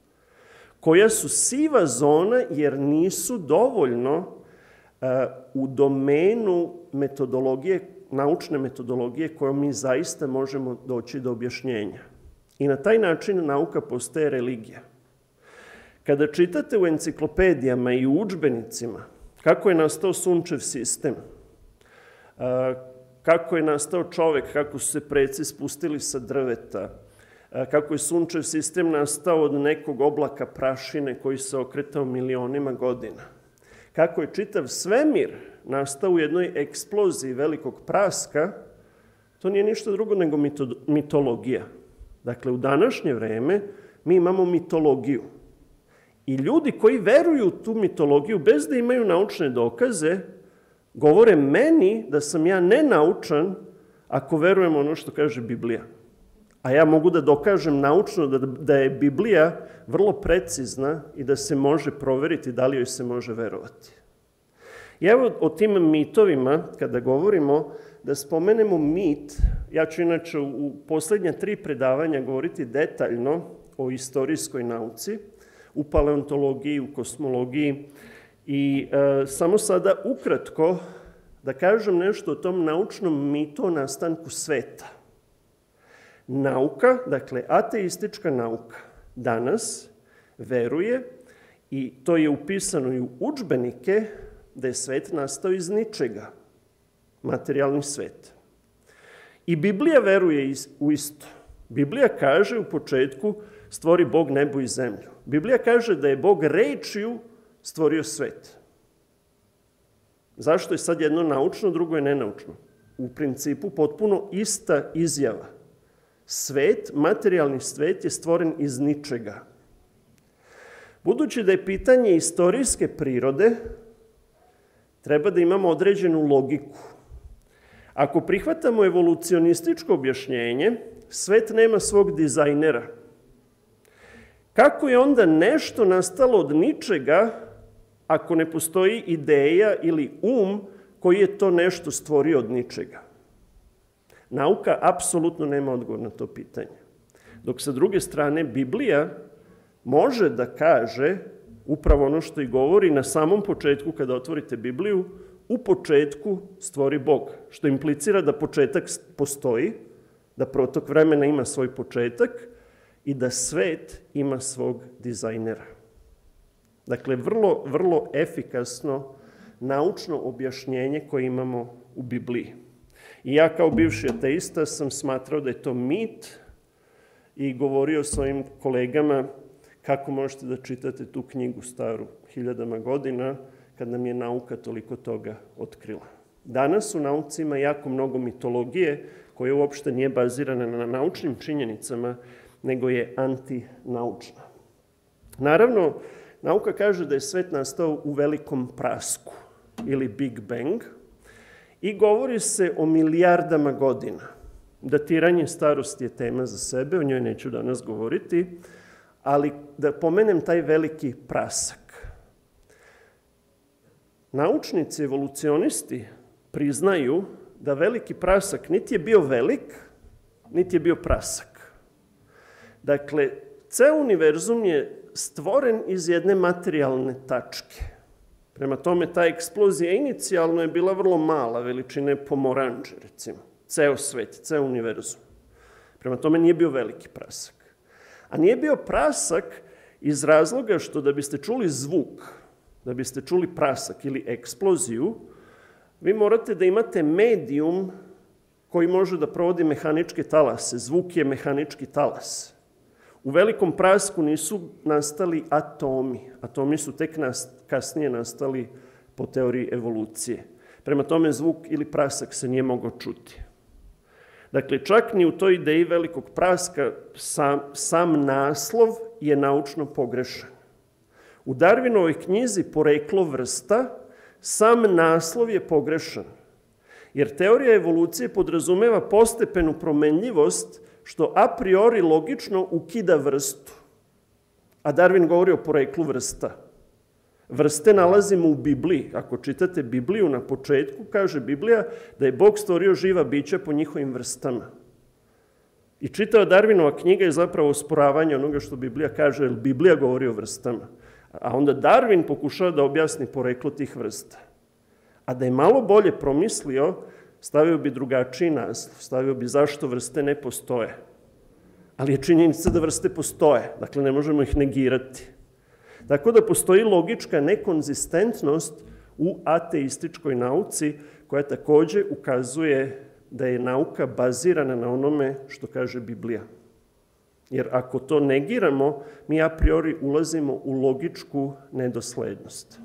koja su siva zona jer nisu dovoljno uh, u domenu metodologije, naučne metodologije kojom mi zaista možemo doći do objašnjenja. I na taj način nauka postaje religija. Kada čitate u enciklopedijama i u udžbenicima kako je nastao sunčev sistem, uh, kako je nastao čovek, kako su se preci spustili sa drveta, kako je sunčev sistem nastao od nekog oblaka prašine koji se okretao milionima godina, kako je čitav svemir nastao u jednoj eksploziji velikog praska, to nije ništa drugo nego mitologija. Dakle, u današnje vreme mi imamo mitologiju. I ljudi koji veruju u tu mitologiju bez da imaju naučne dokaze, govore meni da sam ja nenaučan ako verujem ono što kaže Biblija. A ja mogu da dokažem naučno da, da je Biblija vrlo precizna i da se može proveriti da li joj se može verovati. I evo o tim mitovima, kada govorimo, da spomenemo mit, ja ću inače u poslednja tri predavanja govoriti detaljno o istorijskoj nauci, u paleontologiji, u kosmologiji, i e, samo sada ukratko da kažem nešto o tom naučnom mitu o nastanku sveta. Nauka, dakle ateistička nauka, danas veruje, i to je upisano i u udžbenike, da je svet nastao iz ničega, materijalni svet. I Biblija veruje u isto. Biblija kaže u početku stvori Bog nebo i zemlju. Biblija kaže da je Bog rečju stvorio svet. Zašto je sad jedno naučno, drugo je nenaučno? U principu potpuno ista izjava. Svet, materijalni svet je stvoren iz ničega. Budući da je pitanje istorijske prirode, treba da imamo određenu logiku. Ako prihvatamo evolucionističko objašnjenje, svet nema svog dizajnera. Kako je onda nešto nastalo od ničega ako ne postoji ideja ili um koji je to nešto stvorio od ničega? Nauka apsolutno nema odgovor na to pitanje. Dok sa druge strane Biblija može da kaže upravo ono što i govori na samom početku kada otvorite Bibliju, u početku stvori Bog, što implicira da početak postoji, da protok vremena ima svoj početak i da svet ima svog dizajnera. Dakle, vrlo, vrlo efikasno naučno objašnjenje koje imamo u Bibliji. I ja kao bivši ateista sam smatrao da je to mit i govorio svojim kolegama kako možete da čitate tu knjigu staru hiljadama godina kad nam je nauka toliko toga otkrila. Danas u nauci ima jako mnogo mitologije koja uopšte nije bazirana na naučnim činjenicama, nego je antinaučna. Naravno, nauka kaže da je svet nastao u velikom prasku ili Big Bang i govori se o milijardama godina. Datiranje starosti je tema za sebe, o njoj neću danas govoriti, ali da pomenem taj veliki prasak. Naučnici, evolucionisti priznaju da veliki prasak niti je bio velik, niti je bio prasak. Dakle, ceo univerzum je stvoren iz jedne materijalne tačke. Prema tome, ta eksplozija inicijalno je bila vrlo mala, veličine pomoranče, recimo. Ceo svet, ceo univerzum. Prema tome, nije bio veliki prasak. A nije bio prasak iz razloga što da biste čuli zvuk, da biste čuli prasak ili eksploziju, vi morate da imate medijum koji može da provodi mehaničke talase. Zvuk je mehanički talas. U velikom prasku nisu nastali atomi. Atomi su tek kasnije nastali po teoriji evolucije. Prema tome zvuk ili prasak se nije mogao čuti. Dakle, čak ni u toj ideji velikog praska sam, sam naslov je naučno pogrešan. U Darwinovoj knjizi Poreklo vrsta sam naslov je pogrešan, jer teorija evolucije podrazumeva postepenu promenljivost, što a priori logično ukida vrstu. A Darwin govori o poreklu vrsta. Vrste nalazimo u Bibliji. Ako čitate Bibliju na početku, kaže Biblija da je Bog stvorio živa bića po njihovim vrstama. I čitava Darwinova knjiga je zapravo osporavanje onoga što Biblija kaže, jer Biblija govori o vrstama. A onda Darwin pokušava da objasni poreklo tih vrsta. A da je malo bolje promislio, stavio bi drugačiji naslov, stavio bi zašto vrste ne postoje. Ali je činjenica da vrste postoje, dakle ne možemo ih negirati. Tako da postoji logička nekonzistentnost u ateističkoj nauci, koja takođe ukazuje da je nauka bazirana na onome što kaže Biblija. Jer ako to negiramo, mi a priori ulazimo u logičku nedoslednost.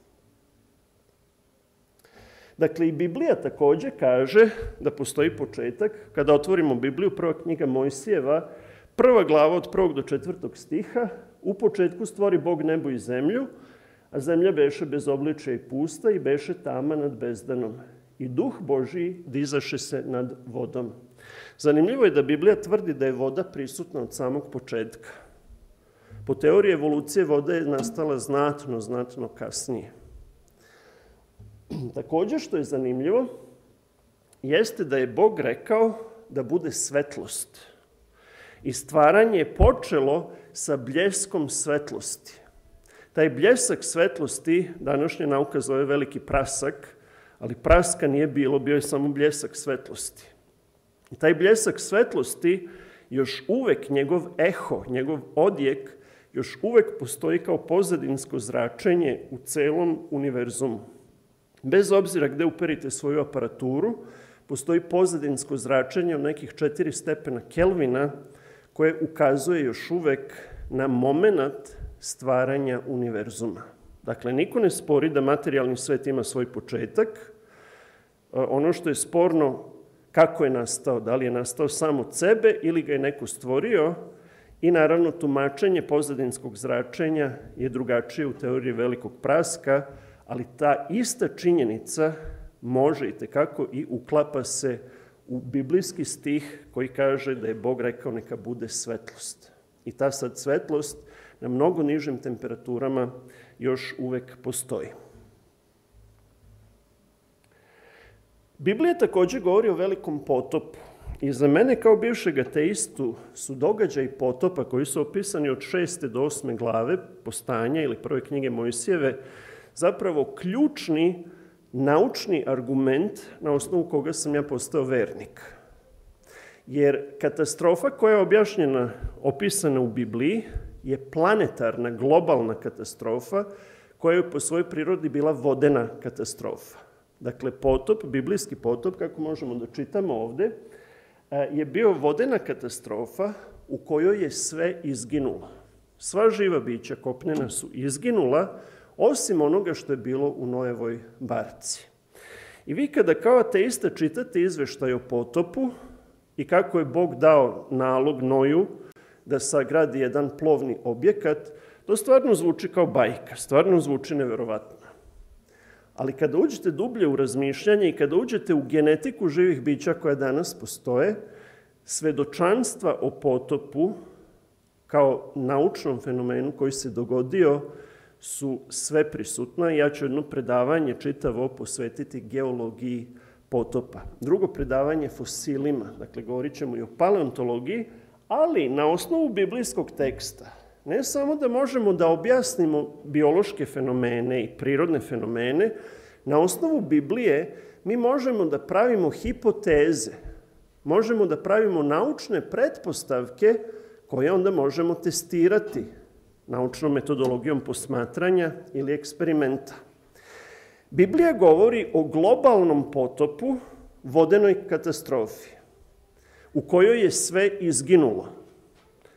Dakle, i Biblija takođe kaže da postoji početak. Kada otvorimo Bibliju, prva knjiga Mojsijeva, prva glava od prvog do četvrtog stiha, u početku stvori Bog nebo i zemlju, a zemlja beše bez obličja i pusta i beše tama nad bezdanom. I duh Božiji dizaše se nad vodom. Zanimljivo je da Biblija tvrdi da je voda prisutna od samog početka. Po teoriji evolucije voda je nastala znatno, znatno kasnije. Takođe što je zanimljivo jeste da je Bog rekao da bude svetlost. I stvaranje je počelo sa bljeskom svetlosti. Taj bljesak svetlosti današnja nauka zove veliki prasak, ali praska nije bilo, bio je samo bljesak svetlosti. I taj bljesak svetlosti još uvek, njegov eho, njegov odjek, još uvek postoji kao pozadinsko zračenje u celom univerzumu. Bez obzira gde uperite svoju aparaturu, postoji pozadinsko zračenje od nekih četiri stepena Kelvina, koje ukazuje još uvek na moment stvaranja univerzuma. Dakle, niko ne spori da materijalni svet ima svoj početak. Ono što je sporno, kako je nastao, da li je nastao sam od sebe ili ga je neko stvorio, i naravno tumačenje pozadinskog zračenja je drugačije u teoriji velikog praska, ali ta ista činjenica može i tekako i uklapa se u biblijski stih koji kaže da je Bog rekao neka bude svetlost. I ta sad svetlost na mnogo nižim temperaturama još uvek postoji. Biblija takođe govori o velikom potopu. I za mene kao bivšeg ateistu su događaji potopa koji su opisani od šeste do osme glave Postanja ili prve knjige Mojsijeve zapravo ključni naučni argument na osnovu koga sam ja postao vernik. Jer katastrofa koja je objašnjena, opisana u Bibliji, je planetarna, globalna katastrofa koja je po svojoj prirodi bila vodena katastrofa. Dakle, potop, biblijski potop, kako možemo da čitamo ovde, je bio vodena katastrofa u kojoj je sve izginulo. Sva živa bića kopnena su izginula, osim onoga što je bilo u Noevoj barci. I vi kada kao ateista čitate izveštaj o potopu i kako je Bog dao nalog Noju da sagradi jedan plovni objekat, to stvarno zvuči kao bajka, stvarno zvuči neverovatno. Ali kada uđete dublje u razmišljanje i kada uđete u genetiku živih bića koja danas postoje, svedočanstva o potopu kao naučnom fenomenu koji se dogodio su sve prisutna i ja ću jedno predavanje čitavo posvetiti geologiji potopa. Drugo predavanje fosilima, dakle govorit ćemo i o paleontologiji, ali na osnovu biblijskog teksta. Ne samo da možemo da objasnimo biološke fenomene i prirodne fenomene, na osnovu Biblije mi možemo da pravimo hipoteze, možemo da pravimo naučne pretpostavke koje onda možemo testirati naučnom metodologijom posmatranja ili eksperimenta. Biblija govori o globalnom potopu, vodenoj katastrofi, u kojoj je sve izginulo.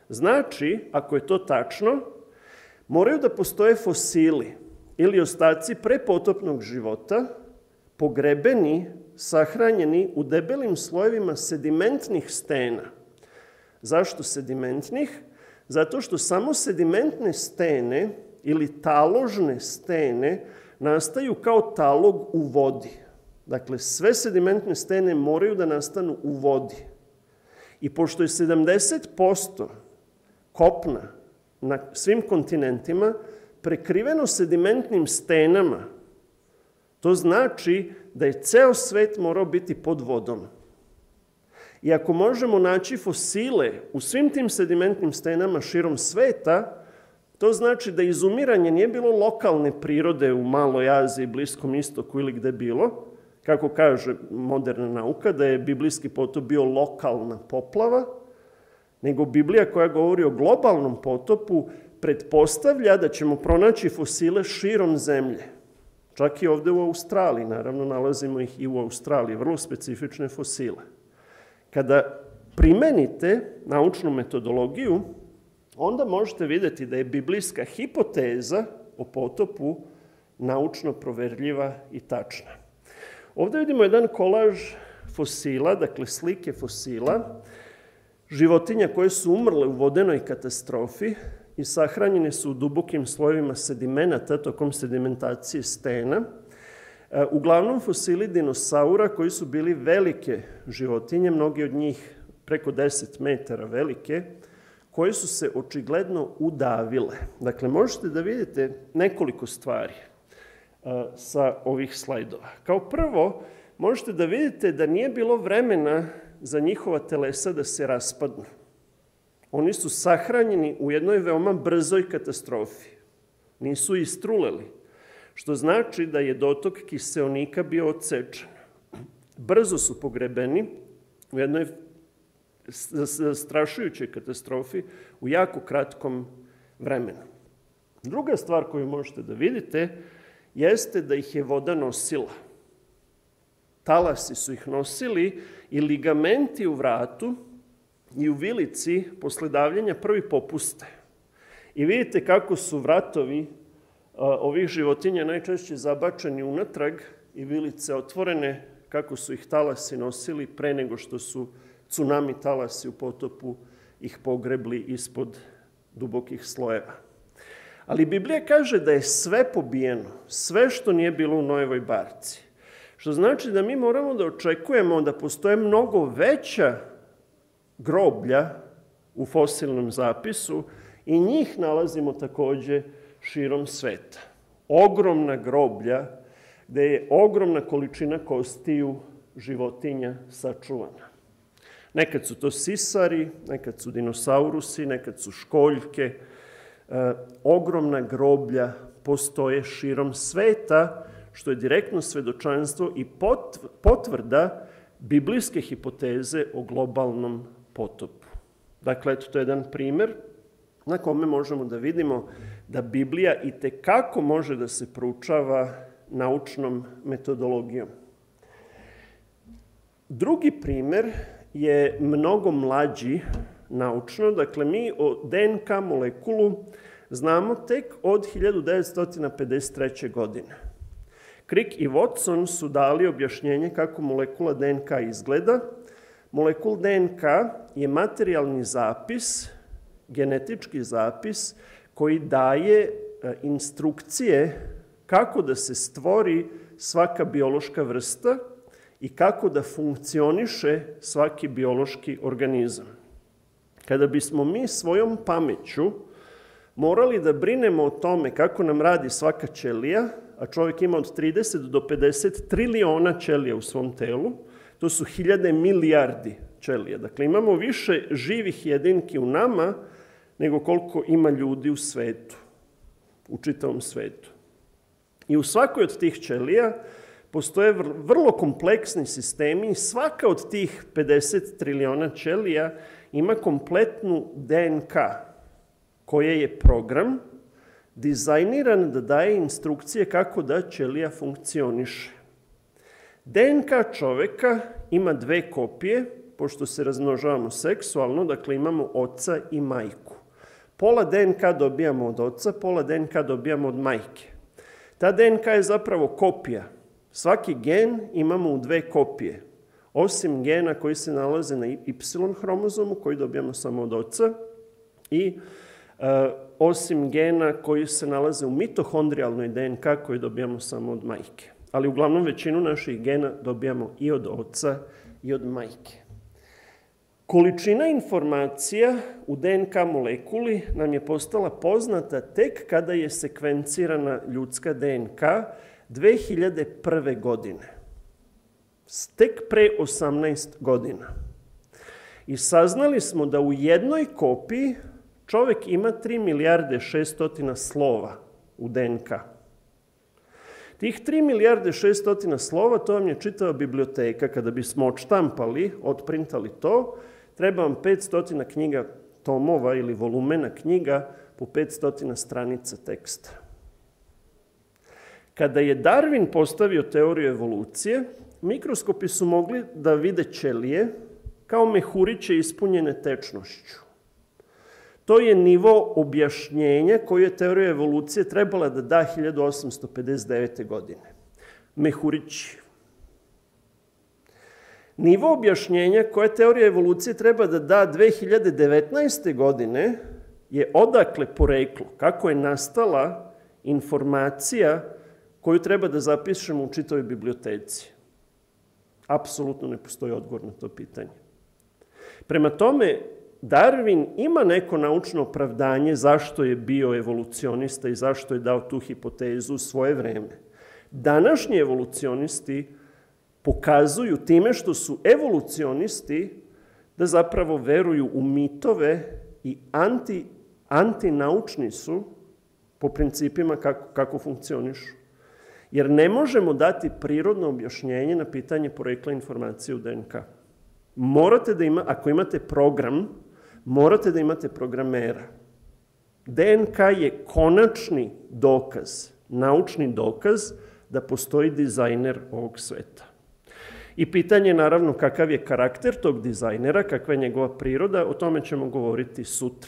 Znači, ako je to tačno, moraju da postoje fosili ili ostaci prepotopnog života, pogrebeni, sahranjeni u debelim slojevima sedimentnih stena. Zašto sedimentnih? Zato što samo sedimentne stene ili taložne stene nastaju kao talog u vodi. Dakle, sve sedimentne stene moraju da nastanu u vodi. I pošto je sedamdeset posto kopna na svim kontinentima prekriveno sedimentnim stenama, to znači da je ceo svet morao biti pod vodom. I ako možemo naći fosile u svim tim sedimentnim stenama širom sveta, to znači da izumiranje nije bilo lokalne prirode u Maloj Aziji, Bliskom istoku ili gde bilo, kako kaže moderna nauka, da je biblijski potop bio lokalna poplava, nego Biblija koja govori o globalnom potopu pretpostavlja da ćemo pronaći fosile širom zemlje. Čak i ovde u Australiji, naravno nalazimo ih i u Australiji, vrlo specifične fosile. Kada primenite naučnu metodologiju, onda možete videti da je biblijska hipoteza o potopu naučno proverljiva i tačna. Ovde vidimo jedan kolaž fosila, dakle slike fosila, životinja koje su umrle u vodenoj katastrofi i sahranjene su u dubokim slojevima sedimenata tokom sedimentacije stena. Uglavnom fosili dinosaura koji su bili velike životinje, mnogi od njih preko deset metara velike, koje su se očigledno udavile. Dakle, možete da vidite nekoliko stvari sa ovih slajdova. Kao prvo, možete da vidite da nije bilo vremena za njihova telesa da se raspadnu. Oni su sahranjeni u jednoj veoma brzoj katastrofi. Nisu istruleli, što znači da je dotok kiseonika bio odsečen. Brzo su pogrebeni u jednoj zastrašujućoj katastrofi u jako kratkom vremenu. Druga stvar koju možete da vidite jeste da ih je voda nosila. Talasi su ih nosili i ligamenti u vratu i u vilici posle davljenja prvi popuste. I vidite kako su vratovi ovih životinja najčešće zabačeni unatrag i vilice otvorene, kako su ih talasi nosili pre nego što su tsunami talasi u potopu ih pogrebli ispod dubokih slojeva. Ali Biblija kaže da je sve pobijeno, sve što nije bilo u Noevoj barci. Što znači da mi moramo da očekujemo da postoje mnogo veća groblja u fosilnom zapisu i njih nalazimo takođe širom sveta. Ogromna groblja gde je ogromna količina kostiju životinja sačuvana. Nekad su to sisari, nekad su dinosaurusi, nekad su školjke. E, ogromna groblja postoje širom sveta, što je direktno svedočanstvo i potvrda biblijske hipoteze o globalnom potopu. Dakle, eto, to je jedan primer na kome možemo da vidimo da Biblija i tekako može da se proučava naučnom metodologijom. Drugi primer je mnogo mlađi naučno. Dakle, mi o D N K molekulu znamo tek od hiljadu devetsto pedeset treće. godine. Crick i Watson su dali objašnjenje kako molekula D N K izgleda. Molekul D N K je materijalni zapis, genetički zapis, koji daje instrukcije kako da se stvori svaka biološka vrsta i kako da funkcioniše svaki biološki organizam. Kada bismo mi svojom pameću morali da brinemo o tome kako nam radi svaka ćelija, a čovjek ima od trideset do pedeset triliona ćelija u svom telu, to su hiljade milijardi ćelija. Dakle, imamo više živih jedinki u nama nego koliko ima ljudi u svetu, u čitavom svetu. I u svakoj od tih ćelija postoje vrlo kompleksni sistemi i svaka od tih pedeset triliona ćelija ima kompletnu D N K, koja je program dizajniran da daje instrukcije kako da ćelija funkcioniše. D N K čoveka ima dve kopije, pošto se razmnožavamo seksualno, dakle imamo oca i majku. Pola D N K dobijamo od oca, pola D N K dobijamo od majke. Ta D N K je zapravo kopija. Svaki gen imamo u dve kopije. Osim gena koji se nalaze na Y hromozomu, koji dobijamo samo od oca, i uh, osim gena koji se nalaze u mitohondrijalnoj D N K, koji dobijamo samo od majke. Ali uglavnom većinu naših gena dobijamo i od oca i od majke. Količina informacija u D N K molekuli nam je postala poznata tek kada je sekvencirana ljudska D N K dve hiljade prve. godine. Tek pre osamnaest godina. I saznali smo da u jednoj kopiji čovjek ima tri milijarde šeststotina slova u D N K. Tih tri milijarde šeststotina slova, to vam je čitava biblioteka. Kada bismo odštampali, odprintali to, treba vam petsto knjiga tomova ili volumena knjiga po petsto stranica teksta. Kada je Darwin postavio teoriju evolucije, mikroskopi su mogli da vide ćelije kao mehuriće ispunjene tečnošću. To je nivo objašnjenja koju je teorija evolucije trebala da da hiljadu osamsto pedeset devete. godine. Mehurići. Nivo objašnjenja koje teorija evolucije treba da da dve hiljade devetnaeste. godine je odakle poreklo, kako je nastala informacija koju treba da zapišemo u čitavoj biblioteci. Apsolutno ne postoji odgovor na to pitanje. Prema tome, Darwin ima neko naučno opravdanje zašto je bio evolucionista i zašto je dao tu hipotezu u svoje vreme. Današnji evolucionisti pokazuju time što su evolucionisti da zapravo veruju u mitove i anti, antinaučni su po principima kako, kako funkcionišu. Jer ne možemo dati prirodno objašnjenje na pitanje porekla informacije u D N K. Morate da ima, ako imate program, morate da imate programera. D N K je konačni dokaz, naučni dokaz da postoji dizajner ovog sveta. I pitanje je naravno kakav je karakter tog dizajnera, kakva je njegova priroda, o tome ćemo govoriti sutra.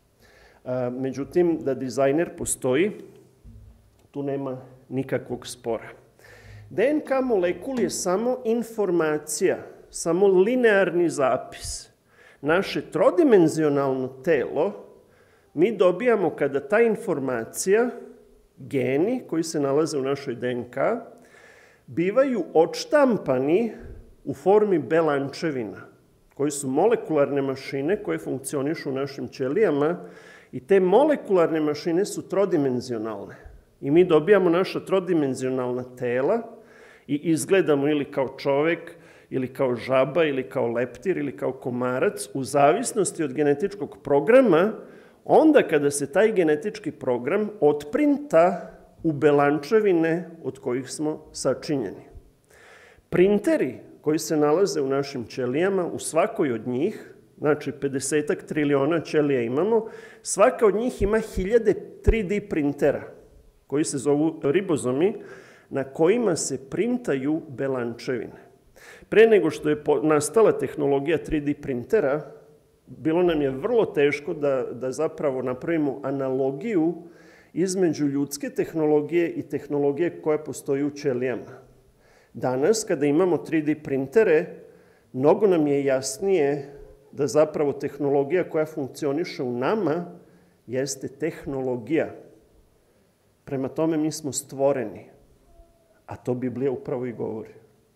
Međutim, da dizajner postoji, tu nema nikakvog spora. D N K molekul je samo informacija, samo linearni zapis. Naše trodimenzionalno telo mi dobijamo kada ta informacija, geni koji se nalaze u našoj D N K, bivaju odštampani u formi belančevina, koji su molekularne mašine koje funkcionišu u našim ćelijama i te molekularne mašine su trodimenzionalne. I mi dobijamo naša trodimenzionalna tela i izgledamo ili kao čovek, ili kao žaba, ili kao leptir, ili kao komarac, u zavisnosti od genetičkog programa, onda kada se taj genetički program otprinta u belančevine od kojih smo sačinjeni. Printeri koji se nalaze u našim ćelijama, u svakoj od njih, znači pedesetak triliona ćelija imamo, svaka od njih ima hiljade tri D printera, koji se zovu ribozomi, na kojima se printaju belančevine. Pre nego što je nastala tehnologija tri D printera, bilo nam je vrlo teško da, da zapravo napravimo analogiju između ljudske tehnologije i tehnologije koja postoji u ćelijama. Danas, kada imamo tri D printere, mnogo nam je jasnije da zapravo tehnologija koja funkcioniše u nama jeste tehnologija. Prema tome mi smo stvoreni, a to Biblija upravo i govori.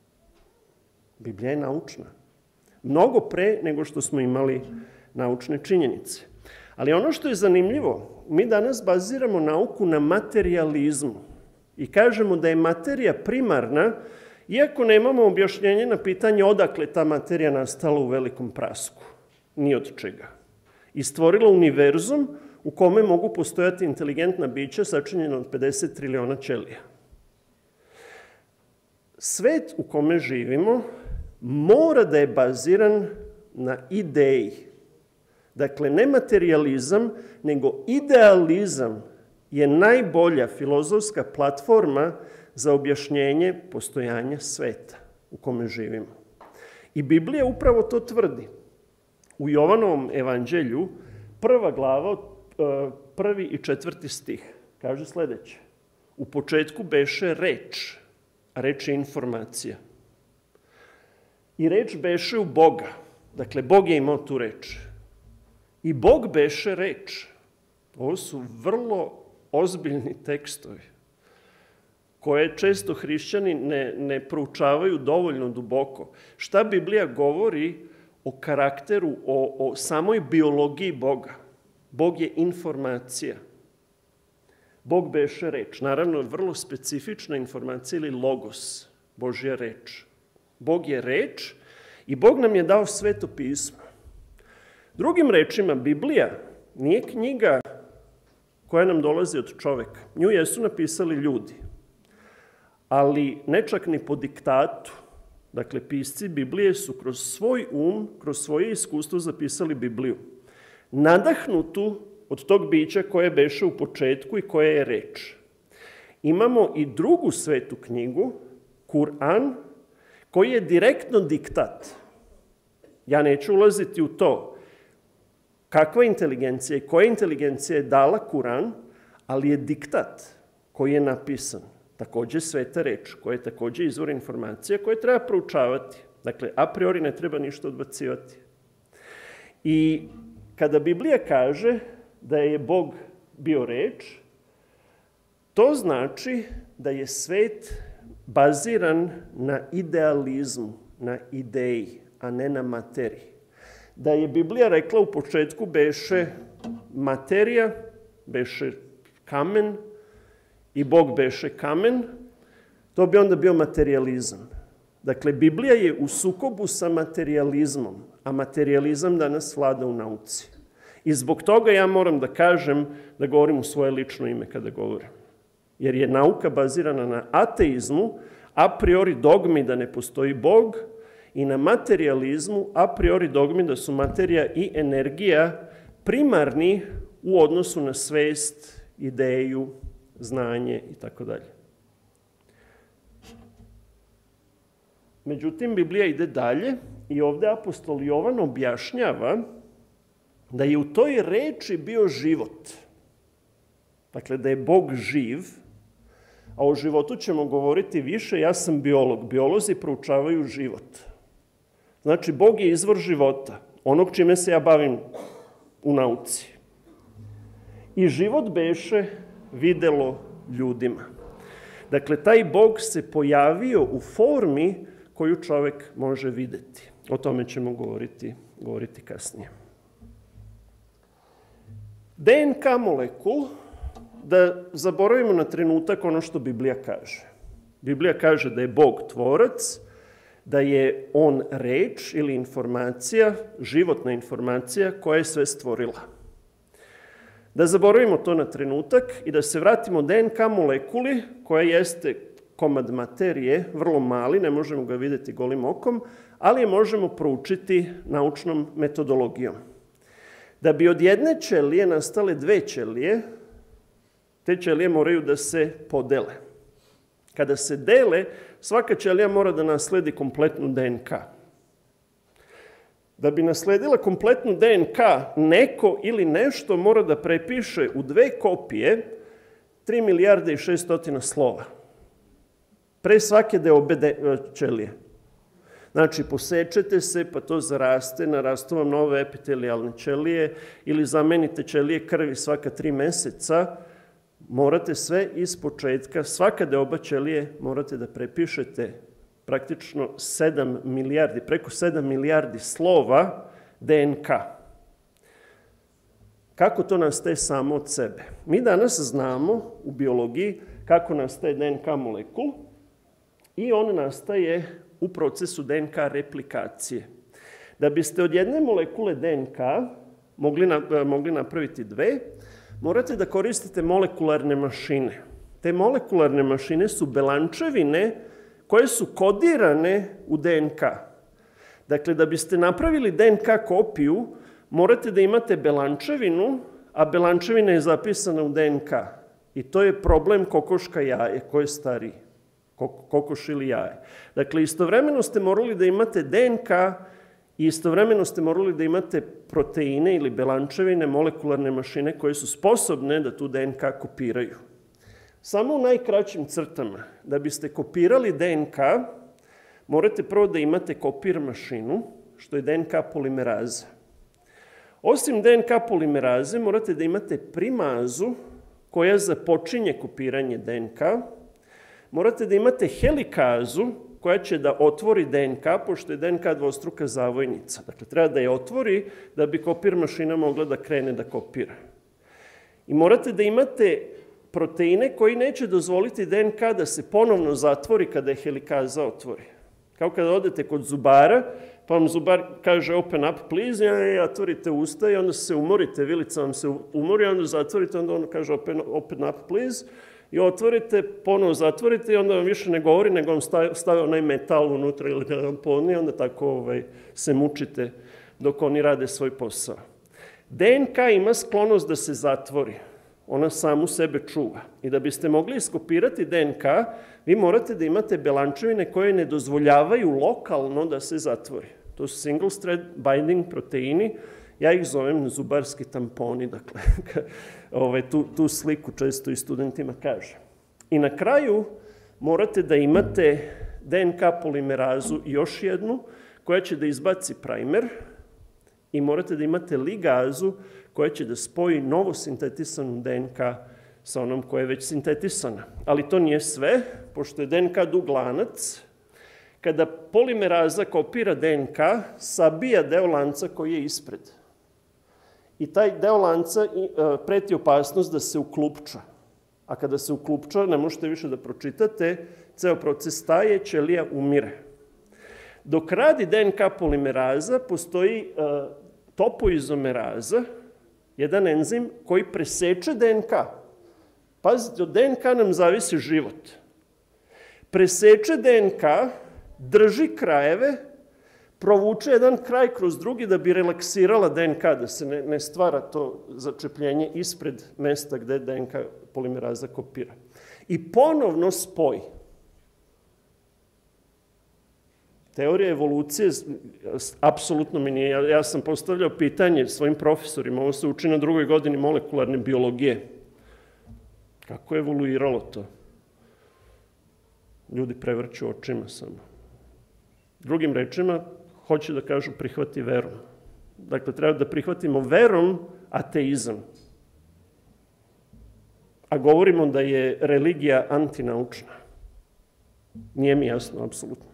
Biblija je naučna. Mnogo pre nego što smo imali naučne činjenice. Ali ono što je zanimljivo, mi danas baziramo nauku na materijalizmu i kažemo da je materija primarna, iako nemamo objašnjenje na pitanje odakle ta materija nastala u velikom prasku. Ni od čega. I stvorila univerzum u kome mogu postojati inteligentna bića sačinjena od pedeset triliona ćelija. Svet u kome živimo mora da je baziran na ideji. Dakle, ne materijalizam, nego idealizam je najbolja filozofska platforma za objašnjenje postojanja sveta u kome živimo. I Biblija upravo to tvrdi. U Jovanovom evanđelju, prva glava, prvi i četvrti stih, kaže sledeće. U početku beše reč, a reč je informacija. I reč beše u Boga. Dakle, Bog je imao tu reč. I Bog beše reč. Ovo su vrlo ozbiljni tekstovi koje često hrišćani ne, ne proučavaju dovoljno duboko. Šta Biblija govori o karakteru, o, o samoj biologiji Boga? Bog je informacija. Bog beše reč. Naravno, vrlo specifična informacija ili logos, Božja reč. Bog je reč i Bog nam je dao Sveto pismo. Drugim rečima, Biblija nije knjiga koja nam dolazi od čoveka. Nju jesu napisali ljudi, ali ne čak ni po diktatu. Dakle, pisci Biblije su kroz svoj um, kroz svoje iskustvo zapisali Bibliju. Nadahnutu od tog bića koje beše u početku i koje je reč. Imamo i drugu svetu knjigu, Kur'an, koji je direktno diktat. Ja neću ulaziti u to kakva inteligencija i koja inteligencija je dala Kur'an, ali je diktat koji je napisan. Takođe sveta reč, koja je takođe izvor informacija koje treba proučavati. Dakle, a priori ne treba ništa odbacivati. I kada Biblija kaže da je Bog bio reč, to znači da je svet baziran na idealizmu, na ideji, a ne na materiji. Da je Biblija rekla u početku beše materija, beše kamen i Bog beše kamen, to bi onda bio materijalizam. Dakle, Biblija je u sukobu sa materijalizmom, a materijalizam danas vlada u nauci. I zbog toga ja moram da kažem da govorim u svoje lično ime kada govorim. Jer je nauka bazirana na ateizmu, a priori dogmi da ne postoji Bog, i na materijalizmu, a priori dogmi da su materija i energija primarni u odnosu na svest, ideju, znanje i tako dalje. Međutim, Biblija ide dalje i ovde apostol Jovan objašnjava da je u toj reči bio život. Dakle, da je Bog živ, a o životu ćemo govoriti više. Ja sam biolog. Biolozi proučavaju život. Znači, Bog je izvor života, onog čime se ja bavim u nauci. I život beše videlo ljudima. Dakle, taj Bog se pojavio u formi koju čovek može videti. O tome ćemo govoriti, govoriti kasnije. D N K molekul, da zaboravimo na trenutak ono što Biblija kaže. Biblija kaže da je Bog tvorac, da je on reč ili informacija, životna informacija koja je sve stvorila. Da zaboravimo to na trenutak i da se vratimo D N K molekuli, koja jeste komad materije, vrlo mali, ne možemo ga videti golim okom, ali je možemo proučiti naučnom metodologijom. Da bi od jedne ćelije nastale dve ćelije, te ćelije moraju da se podele. Kada se dele, svaka ćelija mora da nasledi kompletnu D N K. Da bi nasledila kompletnu D N K, neko ili nešto mora da prepiše u dve kopije tri milijarde i šeststotina slova. Pre svake deobe ćelije. Znači, posečete se, pa to zaraste, narastu vam nove epitelijalne ćelije, ili zamenite ćelije krvi svaka tri meseca, morate sve iz početka, svaka deoba ćelije morate da prepišete praktično sedam milijardi, preko sedam milijardi slova D N K. Kako to nastaje samo od sebe? Mi danas znamo u biologiji kako nastaje D N K molekul i on nastaje u procesu D N K replikacije. Da biste od jedne molekule D N K mogli, na, mogli napraviti dve, morate da koristite molekularne mašine. Te molekularne mašine su belančevine koje su kodirane u D N K. Dakle, da biste napravili D N K kopiju, morate da imate belančevinu, a belančevina je zapisana u D N K. I to je problem kokoška jaje, ko je stariji. kokoš ili jaje. Dakle, istovremeno ste morali da imate D N K i istovremeno ste morali da imate proteine ili belančevine, molekularne mašine koje su sposobne da tu D N K kopiraju. Samo u najkraćim crtama, da biste kopirali D N K, morate prvo da imate kopir mašinu, što je D N K polimeraza. Osim D N K polimeraze, morate da imate primazu koja započinje kopiranje D N K, morate da imate helikazu koja će da otvori D N K, pošto je D N K dvostruka zavojnica. Dakle, treba da je otvori da bi kopir mašina mogla da krene da kopira. I morate da imate proteine koji neće dozvoliti D N K da se ponovno zatvori kada je helikaza otvori. Kao kada odete kod zubara, pa vam zubar kaže open up please, i otvorite usta i onda se umorite, vilica vam se umori, onda zatvorite, onda on kaže open, open up please, i otvorite, ponovo zatvorite i onda vam više ne govori, nego vam stave onaj metal unutra ili da vam poni, onda tako ovaj, se mučite dok oni rade svoj posao. D N K ima sklonost da se zatvori. Ona samu sebe čuva. I da biste mogli iskopirati D N K, vi morate da imate belančevine koje ne dozvoljavaju lokalno da se zatvori. To su single thread binding proteini. Ja ih zovem zubarski tamponi, dakle, ovaj, tu, tu sliku često i studentima kažem. I na kraju morate da imate D N K polimerazu još jednu, koja će da izbaci primer, i morate da imate ligazu koja će da spoji novo sintetisanu D N K sa onom koja je već sintetisana. Ali to nije sve, pošto je D N K dug lanac. Kada polimeraza kopira D N K, sabija deo lanca koji je ispred. I taj deo lanca preti opasnost da se uklupča. A kada se uklupča, ne možete više da pročitate, ceo proces staje, ćelija umire. Dok radi D N K polimeraza, postoji topoizomeraza, jedan enzim koji preseče D N K. Pazite, od D N K nam zavisi život. Preseče D N K, drži krajeve, provuče jedan kraj kroz drugi da bi relaksirala D N K, da se ne, ne stvara to začepljenje ispred mesta gde D N K polimeraza kopira. I ponovno spoji. Teorija evolucije, apsolutno mi nije, ja, ja sam postavljao pitanje svojim profesorima, ovo se uči na drugoj godini molekularne biologije. Kako je evoluiralo to? Ljudi prevrću očima samo. Drugim rečima, hoće da kažu prihvati verom. Dakle, treba da prihvatimo verom ateizam. A govorimo da je religija antinaučna. Nije mi jasno, apsolutno.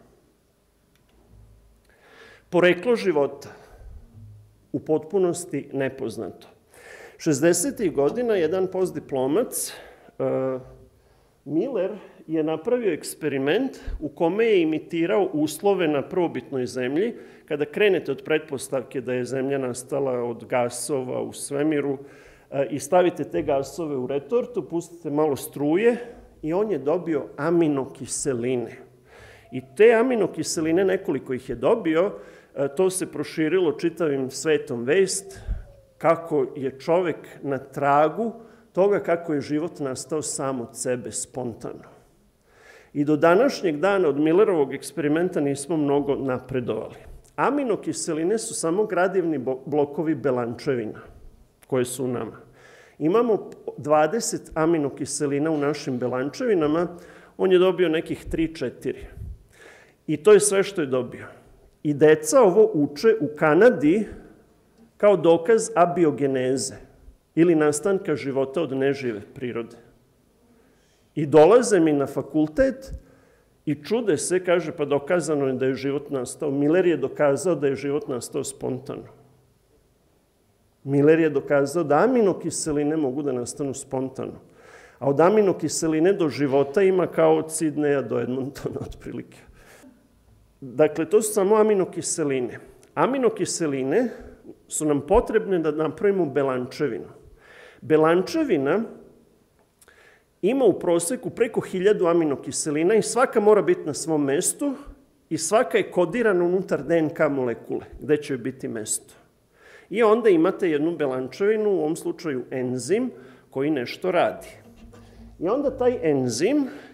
Poreklo života u potpunosti nepoznato. šezdesetih godina jedan postdiplomac, uh, Miller, je napravio eksperiment u kome je imitirao uslove na prvobitnoj zemlji. Kada krenete od pretpostavke da je zemlja nastala od gasova u svemiru uh, i stavite te gasove u retortu, pustite malo struje i on je dobio aminokiseline. I te aminokiseline, nekoliko ih je dobio, to se proširilo čitavim svetom vest, kako je čovek na tragu toga kako je život nastao sam od sebe, spontano. I do današnjeg dana od Millerovog eksperimenta nismo mnogo napredovali. Aminokiseline su samo gradivni blokovi belančevina koje su u nama. Imamo dvadeset aminokiselina u našim belančevinama, on je dobio nekih tri četiri. I to je sve što je dobio. I deca ovo uče u Kanadi kao dokaz abiogeneze ili nastanka života od nežive prirode. I dolaze mi na fakultet i čude se, kaže, pa dokazano je da je život nastao. Miller je dokazao da je život nastao spontano. Miller je dokazao da aminokiseline mogu da nastanu spontano. A od aminokiseline do života ima kao od Sidneja do Edmontona, otprilike. Dakle, to su samo aminokiseline. Aminokiseline su nam potrebne da napravimo belančevinu. Belančevina ima u proseku preko hiljadu aminokiselina i svaka mora biti na svom mestu i svaka je kodirana unutar D N K molekule, gde će joj biti mesto. I onda imate jednu belančevinu, u ovom slučaju enzim, koji nešto radi. I onda taj enzim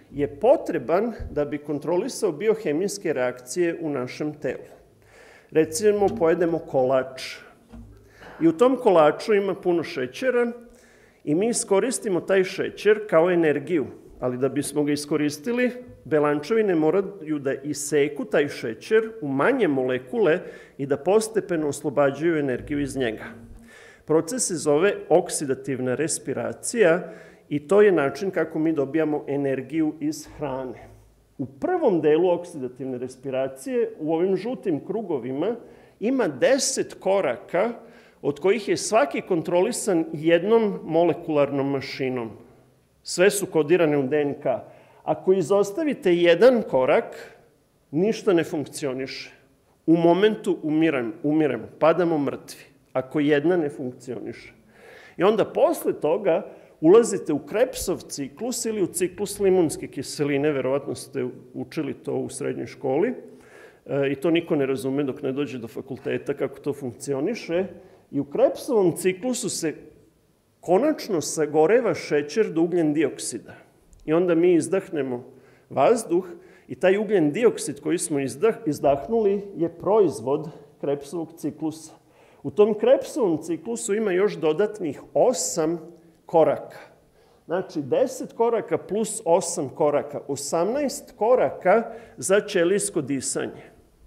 je potreban da bi kontrolisao biohemijske reakcije u našem telu. Recimo, pojedemo kolač i u tom kolaču ima puno šećera i mi iskoristimo taj šećer kao energiju, ali da bismo ga iskoristili, belančevine moraju da iseku taj šećer u manje molekule i da postepeno oslobađaju energiju iz njega. Proces se zove oksidativna respiracija i to je način kako mi dobijamo energiju iz hrane. U prvom delu oksidativne respiracije, u ovim žutim krugovima, ima deset koraka od kojih je svaki kontrolisan jednom molekularnom mašinom. Sve su kodirane u D N K. Ako izostavite jedan korak, ništa ne funkcioniše. U momentu umiremo, umiremo, padamo mrtvi, ako jedna ne funkcioniše. I onda posle toga ulazite u Krebsov ciklus ili u ciklus limunske kiseline, verovatno ste učili to u srednjoj školi, i to niko ne razume dok ne dođe do fakulteta kako to funkcioniše. I u Krebsovom ciklusu se konačno sagoreva šećer do ugljen dioksida. I onda mi izdahnemo vazduh i taj ugljen dioksid koji smo izdah, izdahnuli je proizvod Krebsovog ciklusa. U tom Krebsovom ciklusu ima još dodatnih osam koraka. Znači, deset koraka plus osam koraka, osamnaest koraka za ćelijsko disanje.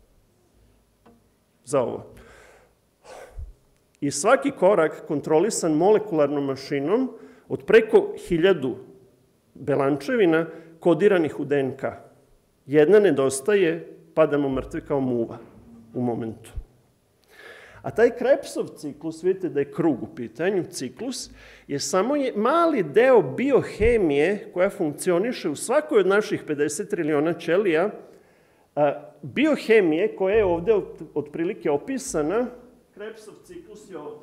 Za ovo. I svaki korak kontrolisan molekularnom mašinom od preko hiljadu belančevina kodiranih u D N K. Jedna nedostaje, padamo mrtvi kao muva u momentu. A taj Krebsov ciklus, vidite da je krug u pitanju, ciklus, je samo je mali deo biohemije koja funkcioniše u svakoj od naših pedeset triliona ćelija, biohemije koja je ovde otprilike opisana. Krebsov ciklus je ovde.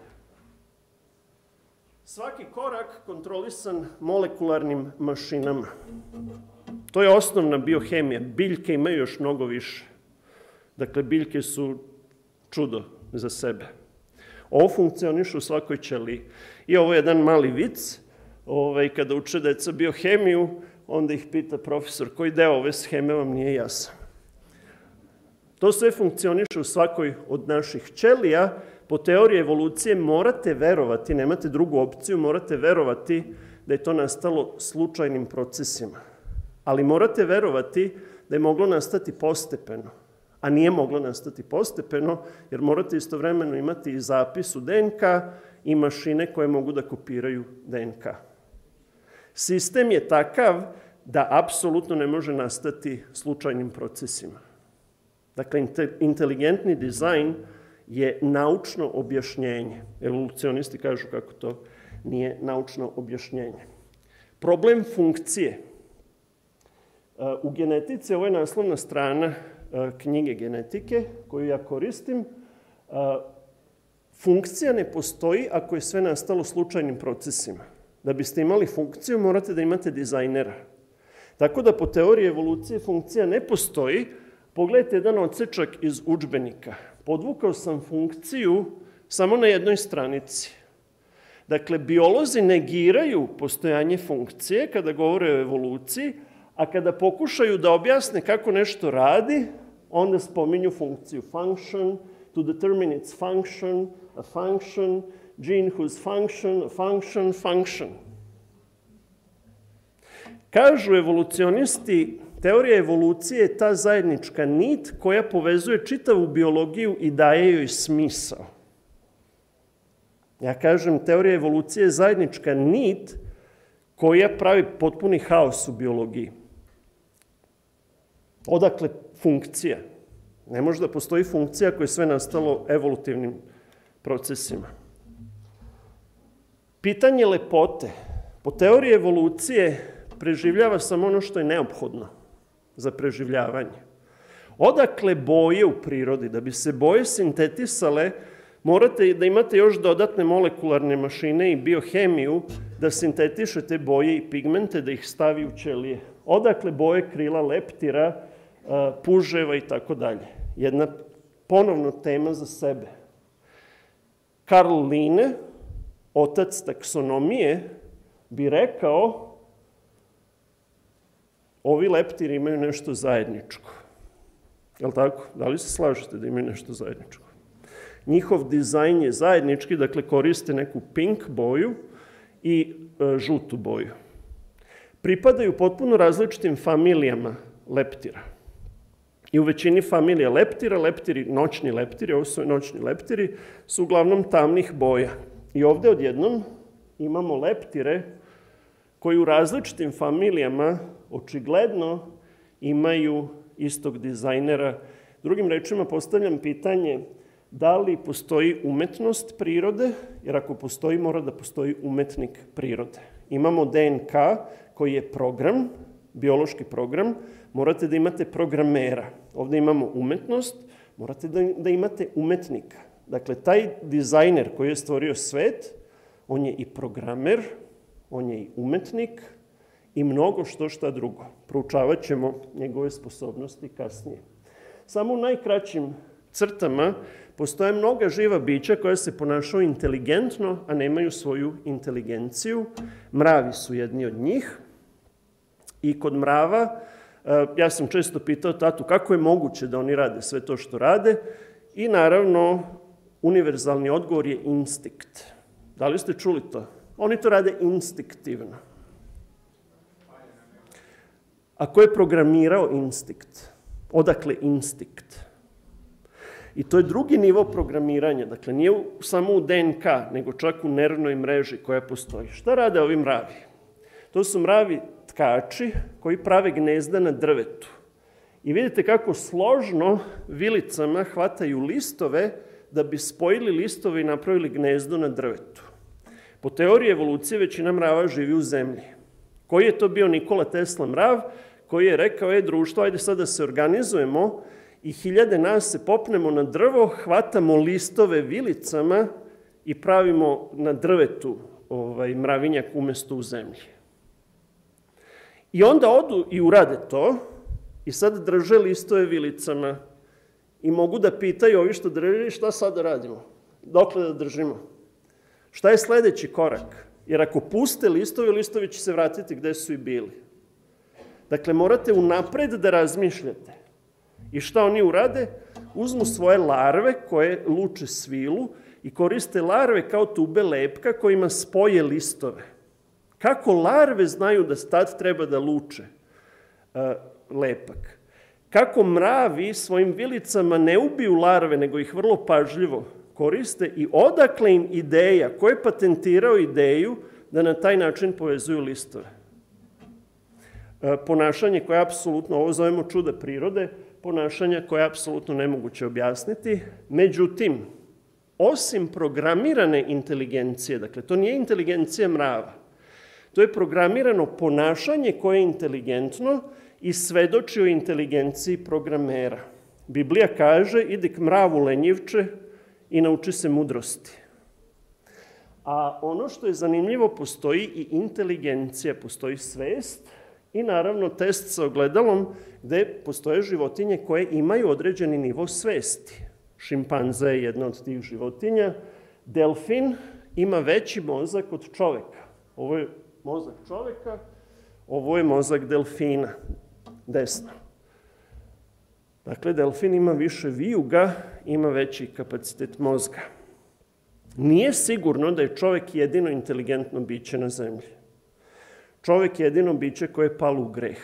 Svaki korak kontrolisan molekularnim mašinama. To je osnovna biohemija. Biljke imaju još mnogo više. Dakle, biljke su čudo za sebe. Ovo funkcioniše u svakoj ćeliji. I ovo je jedan mali vic. Kada uče deca biohemiju, onda ih pita profesor koji deo ove sheme vam nije jasan. To sve funkcioniše u svakoj od naših ćelija. Po teoriji evolucije morate verovati, nemate drugu opciju, morate verovati da je to nastalo slučajnim procesima. Ali morate verovati da je moglo nastati postepeno. A nije moglo nastati postepeno, jer morate istovremeno imati i zapis u D N K i mašine koje mogu da kopiraju D N K. Sistem je takav da apsolutno ne može nastati slučajnim procesima. Dakle, inteligentni dizajn je naučno objašnjenje. Evolucionisti kažu kako to nije naučno objašnjenje. Problem funkcije. U genetici, ovo je naslovna strana knjige genetike koju ja koristim, funkcija ne postoji ako je sve nastalo slučajnim procesima. Da biste imali funkciju, morate da imate dizajnera. Tako da po teoriji evolucije funkcija ne postoji. Pogledajte jedan odsečak iz udžbenika. Podvukao sam funkciju samo na jednoj stranici. Dakle, biolozi negiraju postojanje funkcije kada govore o evoluciji, a kada pokušaju da objasne kako nešto radi, onda spominju funkciju function, to determine its function, a function, gene whose function, a function, function. Kažu evolucionisti, teorija evolucije je ta zajednička nit koja povezuje čitavu biologiju i daje joj smisao. Ja kažem, teorija evolucije je zajednička nit koja pravi potpuni haos u biologiji. Odakle funkcija? Ne može da postoji funkcija koja je sve nastalo evolutivnim procesima. Pitanje lepote. Po teoriji evolucije preživljava samo ono što je neophodno za preživljavanje. Odakle boje u prirodi? Da bi se boje sintetisale, morate da imate još dodatne molekularne mašine i biohemiju da sintetišete boje i pigmente, da ih stavi u ćelije. Odakle boje krila leptira, puževa i tako dalje. Jedna ponovno tema za sebe. Karl Linne, otac taksonomije, bi rekao ovi leptiri imaju nešto zajedničko. Jel' tako? Da li se slažete da imaju nešto zajedničko? Njihov dizajn je zajednički, dakle koriste neku pink boju i e, žutu boju. Pripadaju potpuno različitim familijama leptira. I u većini familija leptira, leptiri, noćni leptiri, ovo su noćni leptiri, su uglavnom tamnih boja. I ovdje odjednom imamo leptire koji u različitim familijama očigledno imaju istog dizajnera. Drugim rečima postavljam pitanje da li postoji umetnost prirode, jer ako postoji mora da postoji umetnik prirode. Imamo D N K koji je program, biološki program, morate da imate programera. Ovdje imamo umetnost, morate da, da imate umetnika. Dakle, taj dizajner koji je stvorio svet, on je i programer, on je i umetnik i mnogo što šta drugo. Proučavat ćemo njegove sposobnosti kasnije. Samo u najkraćim crtama postoje mnoga živa bića koja se ponašaju inteligentno, a nemaju svoju inteligenciju. Mravi su jedni od njih. I kod mrava, ja sam često pitao tatu kako je moguće da oni rade sve to što rade i naravno univerzalni odgovor je instinkt. Da li ste čuli to? Oni to rade instinktivno. A ko je programirao instinkt? Odakle instinkt? I to je drugi nivo programiranja. Dakle, nije samo u D N K, nego čak u nervnoj mreži koja postoji. Šta rade ovi mravi? To su mravi tkači koji prave gnezda na drvetu. I vidite kako složno vilicama hvataju listove da bi spojili listove i napravili gnezdo na drvetu. Po teoriji evolucije većina mrava živi u zemlji. Koji je to bio Nikola Tesla mrav koji je rekao, e društvo, ajde sad da se organizujemo i hiljade nas se popnemo na drvo, hvatamo listove vilicama i pravimo na drvetu ovaj, mravinjak umjesto u zemlji. I onda odu i urade to i sad drže listove vilicama i mogu da pitaju ovi što drže šta sad da radimo, dokle da držimo. Šta je sledeći korak? Jer ako puste listove, listovi će se vratiti gde su i bili. Dakle, morate unapred da razmišljate. I šta oni urade? Uzmu svoje larve koje luče svilu i koriste larve kao tube lepka kojima spoje listove. Kako larve znaju da tad treba da luče uh, lepak? Kako mravi svojim vilicama ne ubiju larve, nego ih vrlo pažljivo koriste i odakle im ideja, ko je patentirao ideju da na taj način povezuju listove? Ponašanje koje je apsolutno, ovo zovemo čuda prirode, ponašanja koje je apsolutno nemoguće objasniti. Međutim, osim programirane inteligencije, dakle, to nije inteligencija mrava, to je programirano ponašanje koje je inteligentno i svedoči o inteligenciji programera. Biblija kaže, idi k mravu lenjivče i nauči se mudrosti. A ono što je zanimljivo, postoji i inteligencija, postoji svest i naravno test sa ogledalom gde postoje životinje koje imaju određeni nivo svesti. Šimpanza je jedna od tih životinja. Delfin ima veći mozak od čoveka. Ovo je mozak čoveka, ovo je mozak delfina, desno. Dakle, delfin ima više vijuga, ima veći kapacitet mozga. Nije sigurno da je čovek jedino inteligentno biće na zemlji. Čovek je jedino biće koje je palo u greh.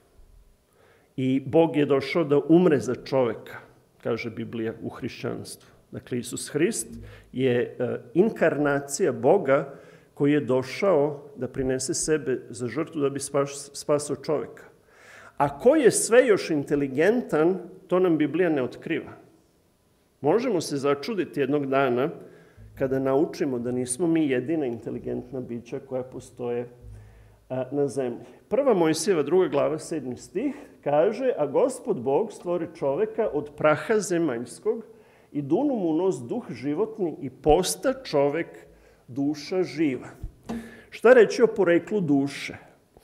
I Bog je došao da umre za čoveka, kaže Biblija u hrišćanstvu. Dakle, Isus Hrist je inkarnacija Boga koji je došao da prinese sebe za žrtvu da bi spasao čoveka. A ko je sve još inteligentan, to nam Biblija ne otkriva. Možemo se začuditi jednog dana kada naučimo da nismo mi jedina inteligentna bića koja postoje na zemlji. Prva Mojsijeva druga glava, sedmi stih, kaže, a Gospod Bog stvori čoveka od praha zemaljskog i dunu mu nos duh životni i posta čovek duša živa. Šta reći o poreklu duše?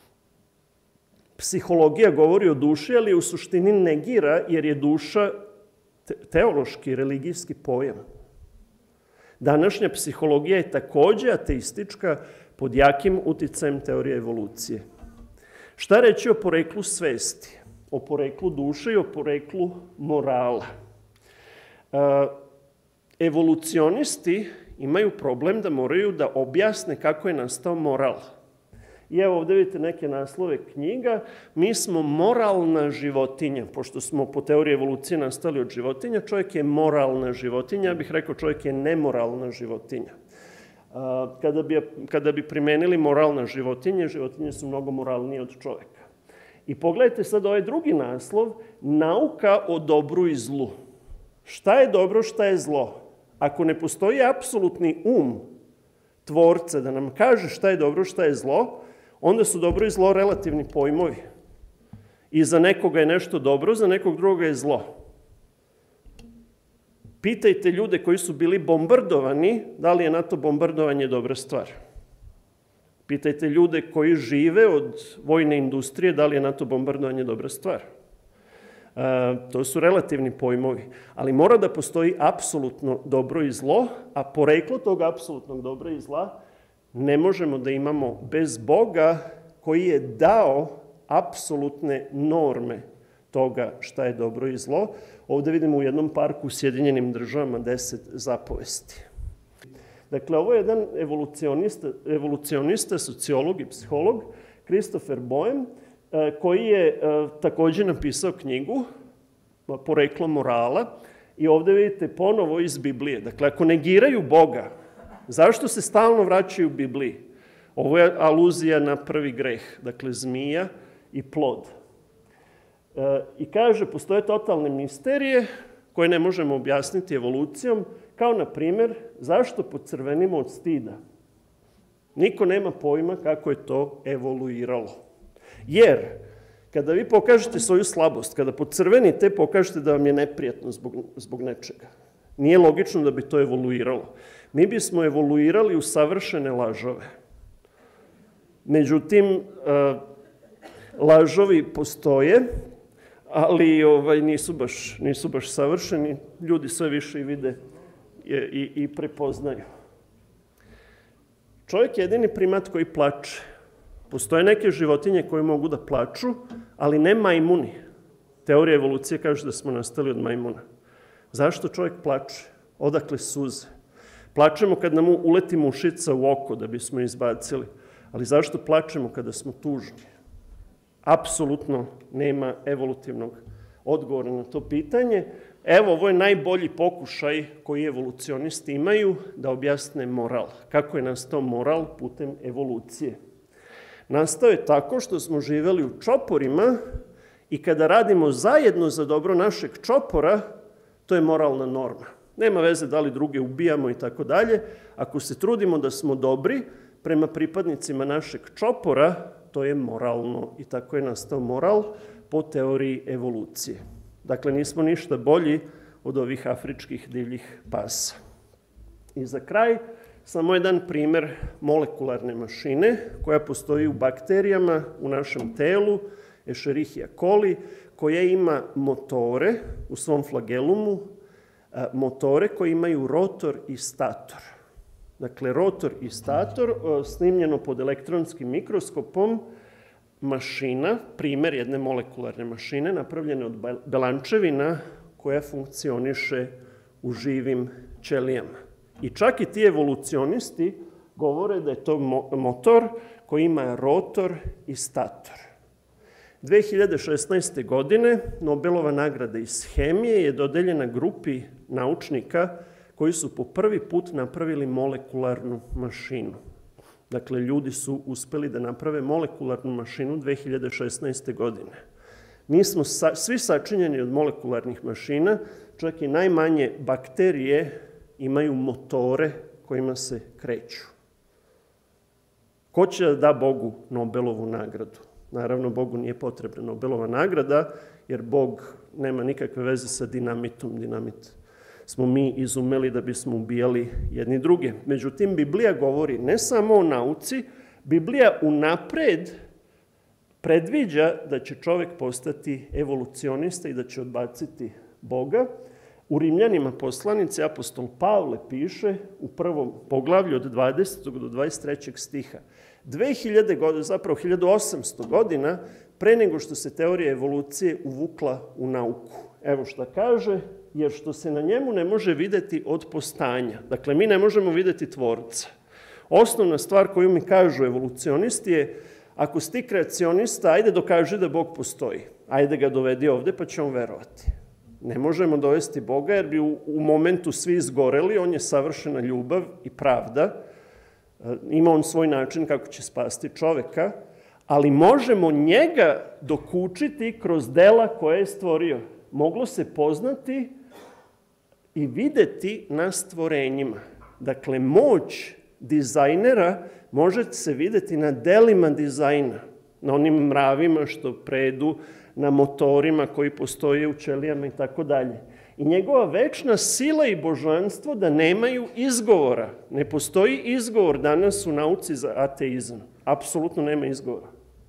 Psihologija govori o duši, ali u suštini negira, jer je duša teološki, religijski pojam. Današnja psihologija je takođe ateistička pod jakim uticajem teorije evolucije. Šta reći o poreklu svesti, o poreklu duše i o poreklu morala? Evolucionisti imaju problem da moraju da objasne kako je nastao moral. I evo ovdje vidite neke naslove knjiga. Mi smo moralna životinja, pošto smo po teoriji evolucije nastali od životinja, čovjek je moralna životinja, ja bih rekao čovjek je nemoralna životinja. Kada bi, kada bi primenili moralna životinje, životinje su mnogo moralnije od čovjeka. I pogledajte sad ovaj drugi naslov, nauka o dobru i zlu. Šta je dobro, šta je zlo? Ako ne postoji apsolutni um tvorca da nam kaže šta je dobro, šta je zlo, onda su dobro i zlo relativni pojmovi. I za nekoga je nešto dobro, za nekog druga je zlo. Pitajte ljude koji su bili bombardovani, da li je NATO bombardovanje dobra stvar. Pitajte ljude koji žive od vojne industrije, da li je NATO bombardovanje dobra stvar. E, to su relativni pojmovi, ali mora da postoji apsolutno dobro i zlo, a poreklo tog apsolutnog dobra i zla ne možemo da imamo bez Boga koji je dao apsolutne norme toga šta je dobro i zlo. Ovdje vidimo u jednom parku u Sjedinjenim državama deset zapovesti. Dakle, ovo je jedan evolucionista, evolucionista, sociolog i psiholog, Christopher Boehm, koji je također napisao knjigu Poreklo morala i ovdje vidite ponovo iz Biblije. Dakle, ako negiraju Boga, zašto se stalno vraćaju u Bibliji? Ovo je aluzija na prvi greh, dakle zmija i plod. E, I kaže, postoje totalne misterije koje ne možemo objasniti evolucijom, kao na primjer, zašto pocrvenimo od stida? Niko nema pojma kako je to evoluiralo. Jer, kada vi pokažete svoju slabost, kada pocrvenite, pokažete da vam je neprijatno zbog, zbog nečega. Nije logično da bi to evoluiralo. Mi bismo evoluirali u savršene lažove. Međutim, lažovi postoje, ali ovaj, nisu, baš, nisu baš savršeni. Ljudi sve više i vide i, i, i prepoznaju. Čovjek je jedini primat koji plače. Postoje neke životinje koje mogu da plaču, ali ne majmuni. Teorija evolucije kaže da smo nastali od majmuna. Zašto čovjek plače? Odakle suze? Plačemo kad nam uleti mušica u oko da bismo izbacili. Ali zašto plačemo kada smo tužni? Apsolutno nema evolutivnog odgovora na to pitanje. Evo, ovo je najbolji pokušaj koji evolucionisti imaju da objasne moral. Kako je nastao moral putem evolucije? Nastao je tako što smo živjeli u čoporima i kada radimo zajedno za dobro našeg čopora, to je moralna norma. Nema veze da li druge ubijamo i tako dalje. Ako se trudimo da smo dobri prema pripadnicima našeg čopora, to je moralno i tako je nastao moral po teoriji evolucije. Dakle, nismo ništa bolji od ovih afričkih divljih pasa. I za kraj, samo jedan primjer molekularne mašine koja postoji u bakterijama u našem telu, Escherichia coli, koja ima motore u svom flagelumu, motore koji imaju rotor i stator. Dakle, rotor i stator, snimljeno pod elektronskim mikroskopom, mašina, primjer jedne molekularne mašine, napravljene od belančevina koja funkcioniše u živim ćelijama. I čak i ti evolucionisti govore da je to motor koji ima rotor i stator. dve hiljade šesnaeste. godine Nobelova nagrada iz hemije je dodeljena grupi naučnika koji su po prvi put napravili molekularnu mašinu. Dakle, ljudi su uspeli da naprave molekularnu mašinu dve hiljade šesnaeste. godine. Mi smo sa, svi sačinjeni od molekularnih mašina, čak i najmanje bakterije imaju motore kojima se kreću. Ko će da da Bogu Nobelovu nagradu? Naravno, Bogu nije potrebna Nobelova nagrada, jer Bog nema nikakve veze sa dinamitom. Dinamit smo mi izumeli da bismo ubijali jedni druge. Međutim, Biblija govori ne samo o nauci, Biblija unapred predviđa da će čovjek postati evolucionista i da će odbaciti Boga. U Rimljanima poslanici apostol Pavle piše u prvom poglavlju od dvadesetog do dvadeset trećeg stiha. dve hiljade godina, zapravo hiljadu osamsto godina, pre nego što se teorija evolucije uvukla u nauku. Evo šta kaže, jer što se na njemu ne može videti od postanja. Dakle, mi ne možemo videti tvorca. Osnovna stvar koju mi kažu evolucionisti je, ako si ti kreacionista, ajde dokaži da Bog postoji. Ajde ga dovedi ovde pa ćemo verovati. Ne možemo dovesti Boga jer bi u, u momentu svi izgoreli, on je savršena ljubav i pravda. Ima on svoj način kako će spasti čoveka, ali možemo njega dokučiti kroz dela koje je stvorio. Moglo se poznati i videti na stvorenjima. Dakle, moć dizajnera može se videti na delima dizajna, na onim mravima što predu, na motorima koji postoje u ćelijama i tako dalje. I njegova večna sila i božanstvo da nemaju izgovora. Ne postoji izgovor danas u nauci za ateizam. Apsolutno nema izgovora.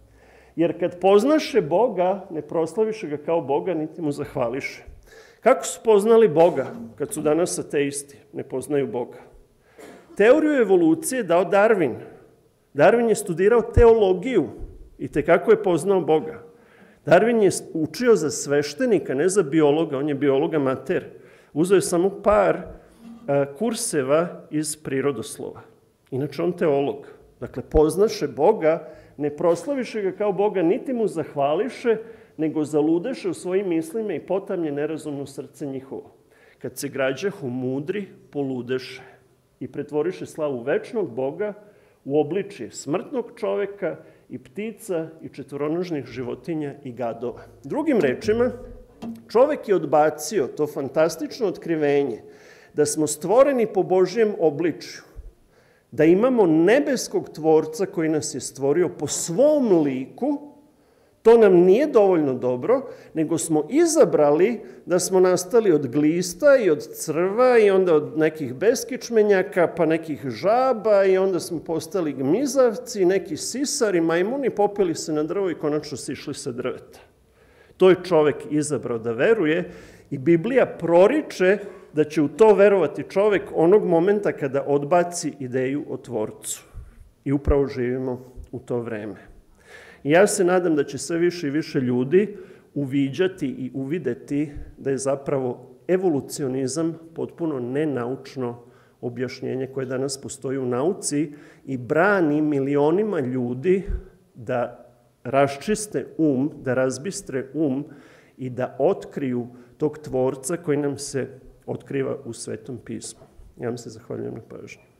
Jer kad poznaše Boga, ne proslaviše ga kao Boga, niti mu zahvališe. Kako su poznali Boga kad su danas ateisti? Ne poznaju Boga. Teoriju evolucije dao Darwin. Darwin je studirao teologiju i tekako je poznao Boga. Darwin je učio za sveštenika, ne za biologa, on je biolog amater. Uzeo je samo par a, kurseva iz prirodoslova. Inače, on teolog. Dakle, poznaše Boga, ne proslaviše ga kao Boga, niti mu zahvališe, nego zaludeše u svojim mislima i potamnje nerazumno srce njihovo. Kad se građahu mudri, poludeše i pretvoriše slavu večnog Boga u obličje smrtnog čoveka i ptica i četvoronožnih životinja i gadova. Drugim rečima, čovek je odbacio to fantastično otkrivenje da smo stvoreni po Božjem obličju, da imamo nebeskog tvorca koji nas je stvorio po svom liku. To nam nije dovoljno dobro, nego smo izabrali da smo nastali od glista i od crva i onda od nekih beskičmenjaka, pa nekih žaba i onda smo postali gmizavci, neki sisari, majmuni, popeli se na drvo i konačno sišli sa drveta. To je čovek izabrao da veruje i Biblija proriče da će u to verovati čovek onog momenta kada odbaci ideju o tvorcu. I upravo živimo u to vreme. I ja se nadam da će sve više i više ljudi uviđati i uvideti da je zapravo evolucionizam potpuno nenaučno objašnjenje koje danas postoji u nauci i brani milionima ljudi da raščiste um, da razbistre um i da otkriju tog tvorca koji nam se otkriva u Svetom pismu. Ja vam se zahvaljujem na pažnju.